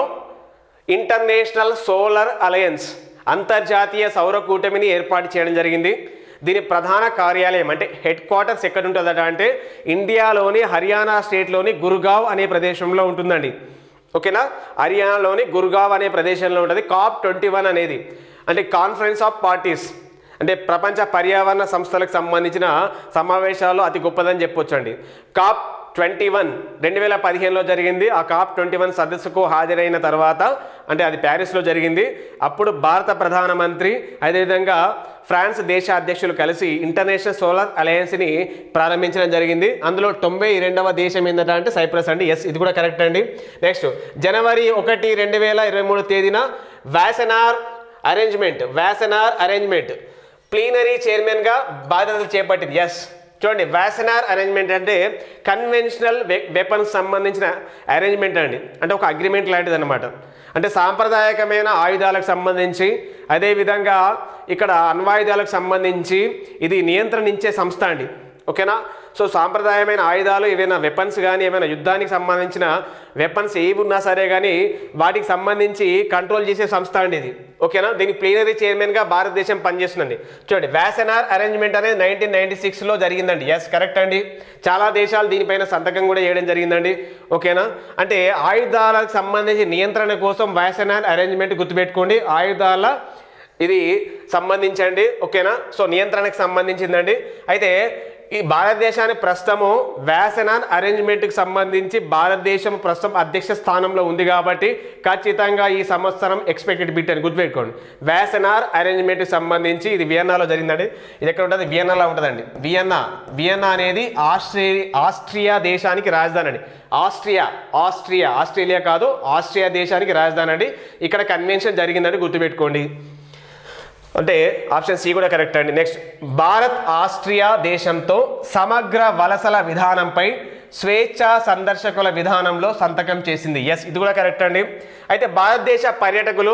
A: ఇంటర్నేషనల్ సోలార్ అలయన్స్ అంతర్జాతీయ సౌర కూటమిని ఏర్పాటు చేయడం జరిగింది. దీని ప్రధాన కార్యాలయం అంటే హెడ్ క్వార్టర్స్ ఎక్కడ ఉంటుందట అంటే ఇండియాలోని హర్యానా స్టేట్లోని గుర్గావ్ అనే ప్రదేశంలో ఉంటుందండి. ఓకేనా, హర్యానాలోని గుర్గావ్ అనే ప్రదేశంలో ఉంటుంది. కాప్ ట్వంటీ వన్ అనేది అంటే కాన్ఫరెన్స్ ఆఫ్ పార్టీస్ అంటే ప్రపంచ పర్యావరణ సంస్థలకు సంబంధించిన సమావేశాలు అతి గొప్పదని చెప్పొచ్చు అండి. కాప్ ట్వంటీ వన్ రెండు వేల పదిహేనులో జరిగింది. ఆ కాప్ ట్వంటీ వన్ సదస్సుకు హాజరైన తర్వాత అంటే అది ప్యారిస్లో జరిగింది. అప్పుడు భారత ప్రధానమంత్రి అదేవిధంగా ఫ్రాన్స్ దేశ అధ్యక్షులు కలిసి ఇంటర్నేషనల్ సోలార్ అలయన్స్ని ప్రారంభించడం జరిగింది. అందులో తొంభై రెండవ దేశం ఏంటంటే అంటే సైప్రస్ అండి. ఎస్ ఇది కూడా కరెక్ట్ అండి. నెక్స్ట్ జనవరి ఒకటి రెండు వేల ఇరవై మూడు తేదీన Wassenaar arrangement Wassenaar arrangement plenary చైర్మన్గా బాధ్యతలు చేపట్టింది. ఎస్ చూడండి, వ్యాసెనార్ అరేంజ్మెంట్ అంటే కన్వెన్షనల్ వెపన్స్ సంబంధించిన అరేంజ్మెంట్ అండి. అంటే ఒక అగ్రిమెంట్ లాంటిది అనమాట. అంటే సాంప్రదాయకమైన ఆయుధాలకు సంబంధించి అదేవిధంగా ఇక్కడ అణ్వాయుధాలకు సంబంధించి ఇది నియంత్రణించే సంస్థ అండి. ఓకేనా, సో సాంప్రదాయమైన ఆయుధాలు ఏవైనా వెపన్స్ కానీ ఏమైనా యుద్ధానికి సంబంధించిన వెపన్స్ ఏవి ఉన్నా సరే కానీ వాటికి సంబంధించి కంట్రోల్ చేసే సంస్థ అండి ఇది. ఓకేనా, దీనికి ప్లీనరీ చైర్మన్గా భారతదేశం పనిచేస్తుందండి. చూడండి, వ్యాసెనార్ అరేంజ్మెంట్ అనేది నైన్టీన్ నైన్టీ సిక్స్లో జరిగిందండి. ఎస్ కరెక్ట్ అండి. చాలా దేశాలు దీనిపైన సంతకం కూడా చేయడం జరిగిందండి. ఓకేనా, అంటే ఆయుధాలకు సంబంధించి నియంత్రణ కోసం వ్యాసెనార్ అరేంజ్మెంట్ గుర్తుపెట్టుకోండి. ఆయుధాల ఇది సంబంధించండి. ఓకేనా, సో నియంత్రణకు సంబంధించిందండి. అయితే ఈ భారతదేశానికి ప్రస్తుతము వ్యాసెనార్ అరేంజ్మెంట్కి సంబంధించి భారతదేశం ప్రస్తుతం అధ్యక్ష స్థానంలో ఉంది కాబట్టి ఖచ్చితంగా ఈ సంవత్సరం ఎక్స్పెక్టెడ్ బిట్ అని గుర్తుపెట్టుకోండి. వ్యాసెనార్ అరేంజ్మెంట్కి సంబంధించి ఇది వియన్నాలో జరిగిందండి. ఇది ఎక్కడ ఉంటుంది? వియన్నాలో ఉంటుందండి. వియన్నా వియన్నా అనేది ఆస్ట్రే ఆస్ట్రియా దేశానికి రాజధాని అండి. ఆస్ట్రియా ఆస్ట్రియా ఆస్ట్రేలియా కాదు, ఆస్ట్రియా దేశానికి రాజధాని అండి. ఇక్కడ కన్వెన్షన్ జరిగిందని గుర్తుపెట్టుకోండి. అంటే ఆప్షన్ సి కూడా కరెక్ట్ అండి. నెక్స్ట్, భారత్ ఆస్ట్రియా దేశంతో సమగ్ర వలసల విధానంపై స్వేచ్ఛా సందర్శకుల విధానంలో సంతకం చేసింది. ఎస్ ఇది కూడా కరెక్ట్ అండి. అయితే భారతదేశ పర్యాటకులు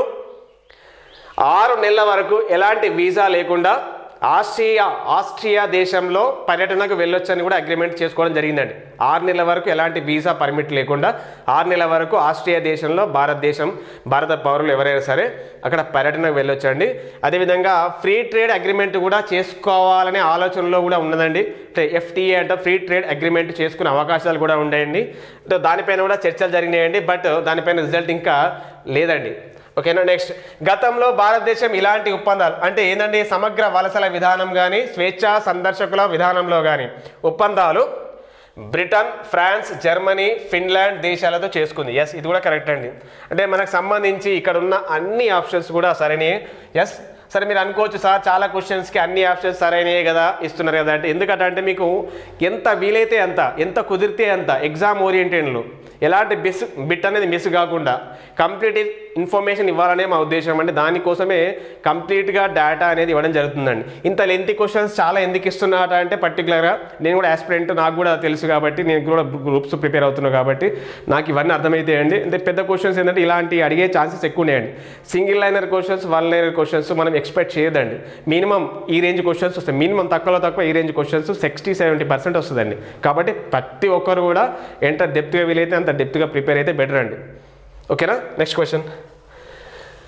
A: ఆరు నెలల వరకు ఎలాంటి వీసా లేకుండా ఆస్ట్రియా ఆస్ట్రియా దేశంలో పర్యటనకు వెళ్ళొచ్చని కూడా అగ్రిమెంట్ చేసుకోవడం జరిగిందండి. ఆరు నెలల వరకు ఎలాంటి వీసా పర్మిట్ లేకుండా ఆరు నెలల వరకు ఆస్ట్రియా దేశంలో భారతదేశం భారత పౌరులు ఎవరైనా సరే అక్కడ పర్యటనకు వెళ్ళొచ్చండి. అదేవిధంగా ఫ్రీ ట్రేడ్ అగ్రిమెంట్ కూడా చేసుకోవాలనే ఆలోచనలో కూడా ఉన్నదండి. అంటే ఎఫ్టీఏ అంటే ఫ్రీ ట్రేడ్ అగ్రిమెంట్ చేసుకునే అవకాశాలు కూడా ఉన్నాయండి. అంటే దానిపైన కూడా చర్చలు జరిగినాయండి. బట్ దానిపైన రిజల్ట్ ఇంకా లేదండి. ఓకేనా, నెక్స్ట్, గతంలో భారతదేశం ఇలాంటి ఒప్పందాలు అంటే ఏంటంటే సమగ్ర వలసల విధానం కానీ స్వేచ్ఛా సందర్శకుల విధానంలో కానీ ఒప్పందాలు బ్రిటన్, ఫ్రాన్స్, జర్మనీ, ఫిన్లాండ్ దేశాలతో చేసుకుంది. ఎస్ ఇది కూడా కరెక్ట్ అండి. అంటే మనకు సంబంధించి ఇక్కడ ఉన్న అన్ని ఆప్షన్స్ కూడా సరైనవి. ఎస్ సరే, మీరు అనుకోవచ్చు సార్ చాలా క్వశ్చన్స్కి అన్ని ఆప్షన్స్ సరైనవే కదా ఇస్తున్నారు కదా అంటే ఎందుకంటే అంటే మీకు ఎంత వీలైతే అంత ఎంత కుదిరితే అంత ఎగ్జామ్ ఓరియంటెడ్లో ఎలాంటి బిస్ బిట్ అనేది మిస్ కాకుండా కంప్లీట్ ఇన్ఫర్మేషన్ ఇవ్వాలనే మా ఉద్దేశం అండి. దానికోసమే కంప్లీట్గా డేటా అనేది ఇవ్వడం జరుగుతుందండి. ఇంత లెంతీ క్వశ్చన్స్ చాలా ఎందుకు ఇస్తున్నారట అంటే పర్టికులర్గా నేను కూడా ఆస్పిరెంట్, నాకు కూడా తెలుసు కాబట్టి నేను కూడా గ్రూప్స్ ప్రిపేర్ అవుతున్నాను కాబట్టి నాకు ఇవన్నీ అర్థమవుతాయండి. అంటే పెద్ద క్వశ్చన్స్ ఏంటంటే ఇలాంటి అడిగే ఛాన్సెస్ ఎక్కువ ఉన్నాయండి. Single liner questions, one liner questions మనం ఎక్స్పెక్ట్ చేయదండి. మినిమం ఈ రేంజ్ క్వశ్చన్స్ వస్తాయి. మినిమం తక్కువలో తక్కువ ఈ range questions sixty seventy percent వస్తుందండి. కాబట్టి ప్రతి ఒక్కరు కూడా ఎంత డెప్త్గా వీలైతే అంత డెప్త్గా ప్రిపేర్ అయితే బెటర్ అండి. ఓకేనా, నెక్స్ట్ క్వశ్చన్.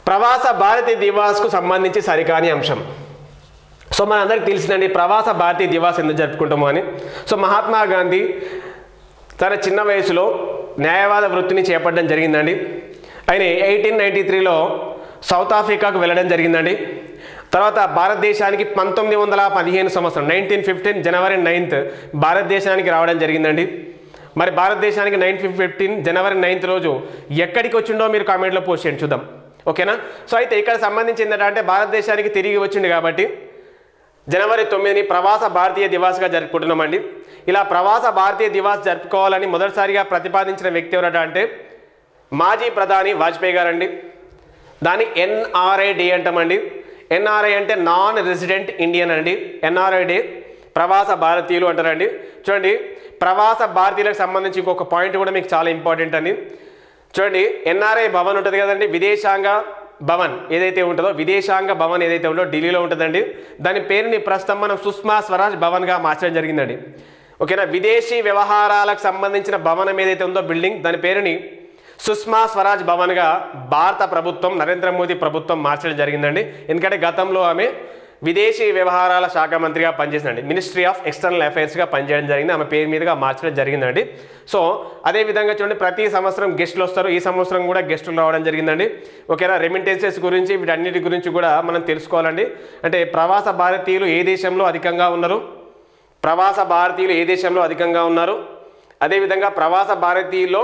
A: ప్రవాస భారతీయ దివాస్కు సంబంధించి సరికాని అంశం. సో మనందరికీ తెలిసిందండి ప్రవాస భారతీయ దివాస్ ఎందుకు జరుపుకుంటాము అని. సో మహాత్మా గాంధీ తన చిన్న వయసులో న్యాయవాద వృత్తిని చేపట్టడం జరిగిందండి. ఆయన ఎయిటీన్ నైంటీ త్రీలో సౌత్ ఆఫ్రికాకు వెళ్ళడం జరిగిందండి. తర్వాత భారతదేశానికి పంతొమ్మిది వందల పదిహేను సంవత్సరం నైన్టీన్ ఫిఫ్టీన్ జనవరి నైన్త్ భారతదేశానికి రావడం జరిగిందండి. మరి భారతదేశానికి నైన్టీన్ ఫిఫ్టీన్ జనవరి నైన్త్ రోజు ఎక్కడికి వచ్చిండో మీరు కామెంట్లో పోస్ట్ చేయండి చూద్దాం, ఓకేనా. సో అయితే ఇక్కడ సంబంధించి ఏంటంటే భారతదేశానికి తిరిగి వచ్చింది కాబట్టి జనవరి తొమ్మిదిని ప్రవాస భారతీయ దివాస్గా జరుపుకుంటున్నామండి. ఇలా ప్రవాస భారతీయ దివాస్ జరుపుకోవాలని మొదటిసారిగా ప్రతిపాదించిన వ్యక్తి ఎవరట అంటే మాజీ ప్రధాని వాజ్పేయి గారండి. దాన్ని ఎన్ఆర్ఐ డే అంటామండి. ఎన్ఆర్ఐ అంటే నాన్ రెసిడెంట్ ఇండియన్ అండి. ఎన్ఆర్ఐ డే ప్రవాస భారతీయులు అంటారండి. చూడండి ప్రవాస భారతీయులకు సంబంధించి ఇంకొక పాయింట్ కూడా మీకు చాలా ఇంపార్టెంట్ అండి. చూడండి ఎన్ఆర్ఐ భవన్ ఉంటుంది కదండి, విదేశాంగ భవన్ ఏదైతే ఉంటుందో విదేశాంగ భవన్ ఏదైతే ఉందో ఢిల్లీలో ఉంటుందండి. దాని పేరుని ప్రస్తుతం మనం సుష్మా స్వరాజ్ భవన్గా మార్చడం జరిగిందండి, ఓకేనా. విదేశీ వ్యవహారాలకు సంబంధించిన భవనం ఏదైతే ఉందో బిల్డింగ్ దాని పేరుని సుష్మా స్వరాజ్ భవన్గా భారత ప్రభుత్వం నరేంద్ర మోదీ ప్రభుత్వం మార్చడం జరిగిందండి. ఎందుకంటే గతంలో ఆమె విదేశీ వ్యవహారాల శాఖ మంత్రిగా పనిచేసిందండి, మినిస్ట్రీ ఆఫ్ ఎక్స్టర్నల్ అఫైర్స్గా పనిచేయడం జరిగింది, ఆమె పేరు మీదుగా మార్చడం జరిగిందండి. సో అదేవిధంగా చూడండి ప్రతి సంవత్సరం గెస్టులు వస్తారు, ఈ సంవత్సరం కూడా గెస్టులు రావడం జరిగిందండి, ఓకేనా. రెమిటెన్సెస్ గురించి వీటన్నిటి గురించి కూడా మనం తెలుసుకోవాలండి. అంటే ప్రవాస భారతీయులు ఏ దేశంలో అధికంగా ఉన్నారు, ప్రవాస భారతీయులు ఏ దేశంలో అధికంగా ఉన్నారు, అదేవిధంగా ప్రవాస భారతీయుల్లో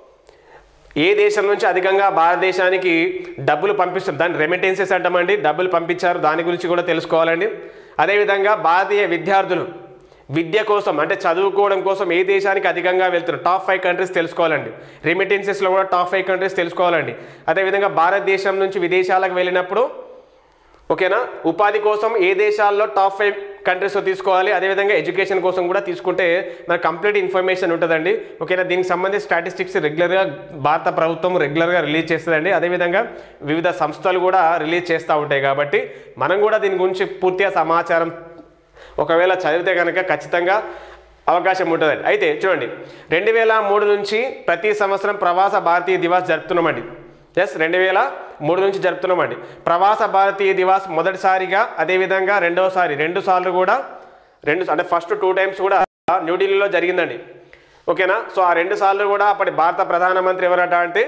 A: ఏ దేశం నుంచి అధికంగా భారతదేశానికి డబ్బులు పంపిస్తారు దాన్ని రెమిటెన్సెస్ అంటామండి, డబ్బులు పంపించారు దాని గురించి కూడా తెలుసుకోవాలండి. అదేవిధంగా భారతీయ విద్యార్థులు విద్య కోసం అంటే చదువుకోవడం కోసం ఏ దేశానికి అధికంగా వెళ్తున్నారు టాప్ ఫైవ్ కంట్రీస్ తెలుసుకోవాలండి. రెమిటెన్సెస్లో కూడా టాప్ ఫైవ్ కంట్రీస్ తెలుసుకోవాలండి. అదేవిధంగా భారతదేశం నుంచి విదేశాలకు వెళ్ళినప్పుడు ఓకేనా ఉపాధి కోసం ఏ దేశాల్లో టాప్ ఫైవ్ కంట్రీస్లో తీసుకోవాలి, అదేవిధంగా ఎడ్యుకేషన్ కోసం కూడా తీసుకుంటే మనకు కంప్లీట్ ఇన్ఫర్మేషన్ ఉంటుందండి, ఓకేనా. దీనికి సంబంధించి స్టాటిస్టిక్స్ రెగ్యులర్గా భారత ప్రభుత్వం రెగ్యులర్గా రిలీజ్ చేస్తుందండి. అదేవిధంగా వివిధ సంస్థలు కూడా రిలీజ్ చేస్తూ ఉంటాయి కాబట్టి మనం కూడా దీని గురించి పూర్తిగా సమాచారం ఒకవేళ చదివితే కనుక ఖచ్చితంగా అవకాశం ఉంటుందండి. అయితే చూడండి రెండు వేల మూడు నుంచి ప్రతి సంవత్సరం ప్రవాస భారతీయ దివాస్ జరుపుతున్నామండి. ఎస్ రెండు వేల మూడు నుంచి జరుపుతున్నామండి ప్రవాస భారతీయ దివాస్ మొదటిసారిగా, అదేవిధంగా రెండవసారి రెండు సార్లు కూడా రెండు అంటే ఫస్ట్ టూ టైమ్స్ కూడా న్యూఢిల్లీలో జరిగిందండి, ఓకేనా. సో ఆ రెండు సార్లు కూడా అప్పటి భారత ప్రధానమంత్రి ఎవరట అంటే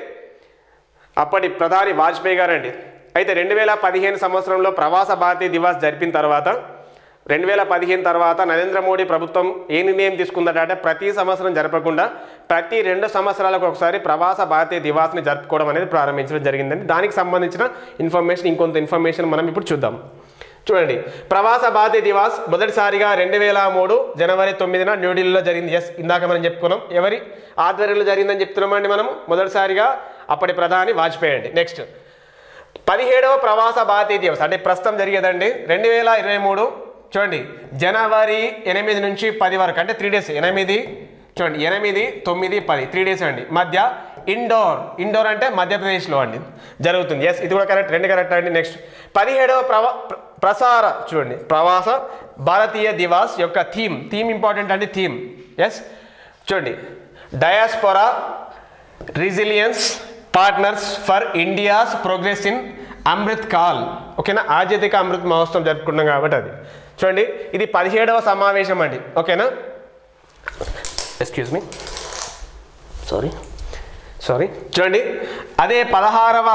A: అప్పటి ప్రధాని వాజ్పేయి గారండి. అయితే రెండు వేల పదిహేను సంవత్సరంలో ప్రవాస భారతీయ దివాస్ జరిపిన తర్వాత రెండు వేల పదిహేను తర్వాత నరేంద్ర మోడీ ప్రభుత్వం ఏ నిర్ణయం తీసుకుందట అంటే ప్రతి సంవత్సరం జరపకుండా ప్రతి రెండు సంవత్సరాలకు ఒకసారి ప్రవాస భారతీయ దివాస్ని జరుపుకోవడం అనేది ప్రారంభించడం జరిగిందండి. దానికి సంబంధించిన ఇన్ఫర్మేషన్ ఇంకొంత ఇన్ఫర్మేషన్ మనం ఇప్పుడు చూద్దాం. చూడండి ప్రవాస భారతీయ దివాస్ మొదటిసారిగా రెండు వేల మూడు జనవరి తొమ్మిదిన న్యూఢిల్లీలో జరిగింది. ఎస్ ఇందాక మనం చెప్పుకున్నాం ఎవరి ఆధ్వర్యంలో జరిగిందని చెప్తున్నామండి మనము. మొదటిసారిగా అప్పటి ప్రధాని వాజ్పేయి అండి. నెక్స్ట్ పదిహేడవ ప్రవాస భారతీయ దివాస్ అంటే ప్రస్తుతం జరిగేదండి రెండు వేల ఇరవై మూడు చూడండి జనవరి ఎనిమిది నుంచి పది వరకు అంటే త్రీ డేస్ ఎనిమిది చూడండి ఎనిమిది తొమ్మిది పది త్రీ డేస్ అండి మధ్య ఇండోర్ ఇండోర్ అంటే మధ్యప్రదేశ్లో అండి జరుగుతుంది. ఎస్ ఇది కూడా కరెక్ట్, రెండు కరెక్ట్ అండి. నెక్స్ట్ పదిహేడవ ప్రవా ప్రసార చూడండి ప్రవాస భారతీయ దివాస్ యొక్క థీమ్ థీమ్ ఇంపార్టెంట్ అండి థీమ్. ఎస్ చూడండి diaspora resilience partners for India's progress in Amrit Kaal, ఓకేనా. ఆజాదీక అమృత్ మహోత్సవం జరుపుకుంటున్నాం కాబట్టి అది చూడండి ఇది పదిహేడవ సమావేశం అండి, ఓకేనా. ఎక్స్క్యూజ్ మీ సారీ సారీ చూడండి అదే పదహారవ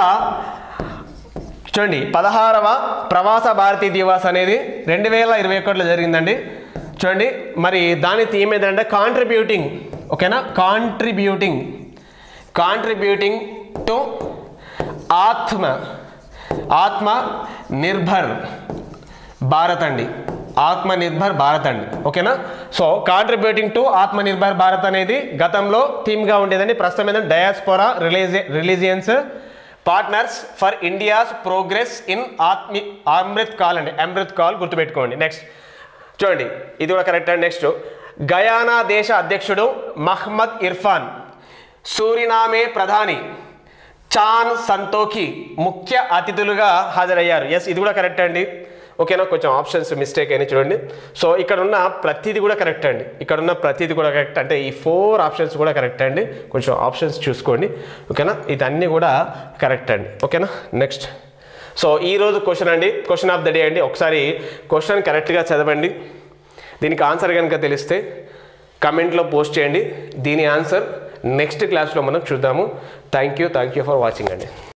A: చూడండి పదహారవ ప్రవాస భారతీయ దివాస్ అనేది రెండు వేల ఇరవై ఒకటిలో జరిగిందండి. చూడండి మరి దాని థీమ్ ఏంటంటే కాంట్రిబ్యూటింగ్, ఓకేనా. కాంట్రిబ్యూటింగ్ కాంట్రిబ్యూటింగ్ టు ఆత్మ ఆత్మ నిర్భర్ భారత్ అండి, ఆత్మ నిర్భర్ భారత్ అండి, ఓకేనా. సో కాంట్రిబ్యూటింగ్ టు ఆత్మ నిర్భర్ భారత్ అనేది గతంలో థీమ్గా ఉండేదండి. ప్రస్తుతం ఏంటంటే డయాస్పోరా రిలీజి religions partners for India's progress in ఆత్మి అమృత్ కాల్ అండి, అమృత్ కాల్ గుర్తుపెట్టుకోండి. నెక్స్ట్ చూడండి ఇది కూడా కరెక్ట్ అండి. నెక్స్ట్ గయానా దేశ అధ్యక్షుడు మహ్మద్ ఇర్ఫాన్, సూరినామే ప్రధాని చాన్ సంతోఖి ముఖ్య అతిథులుగా హాజరయ్యారు. ఎస్ ఇది కూడా కరెక్ట్ అండి, ఓకేనా. కొంచెం ఆప్షన్స్ మిస్టేక్ అయినా చూడండి. సో ఇక్కడ ఉన్న ప్రతిదీ కూడా కరెక్ట్ అండి, ఇక్కడ ఉన్న ప్రతిదీ కూడా కరెక్ట్ అంటే ఈ ఫోర్ ఆప్షన్స్ కూడా కరెక్ట్ అండి. కొంచెం ఆప్షన్స్ చూసుకోండి, ఓకేనా. ఇదన్నీ కూడా కరెక్ట్ అండి, ఓకేనా. నెక్స్ట్ సో ఈరోజు క్వశ్చన్ అండి, క్వశ్చన్ ఆఫ్ ద డే అండి. ఒకసారి క్వశ్చన్ కరెక్ట్గా చదవండి. దీనికి ఆన్సర్ కనుక తెలిస్తే కమెంట్లో పోస్ట్ చేయండి. దీని ఆన్సర్ నెక్స్ట్ క్లాస్లో మనం చూద్దాము. Thank you thank you for watching అండి.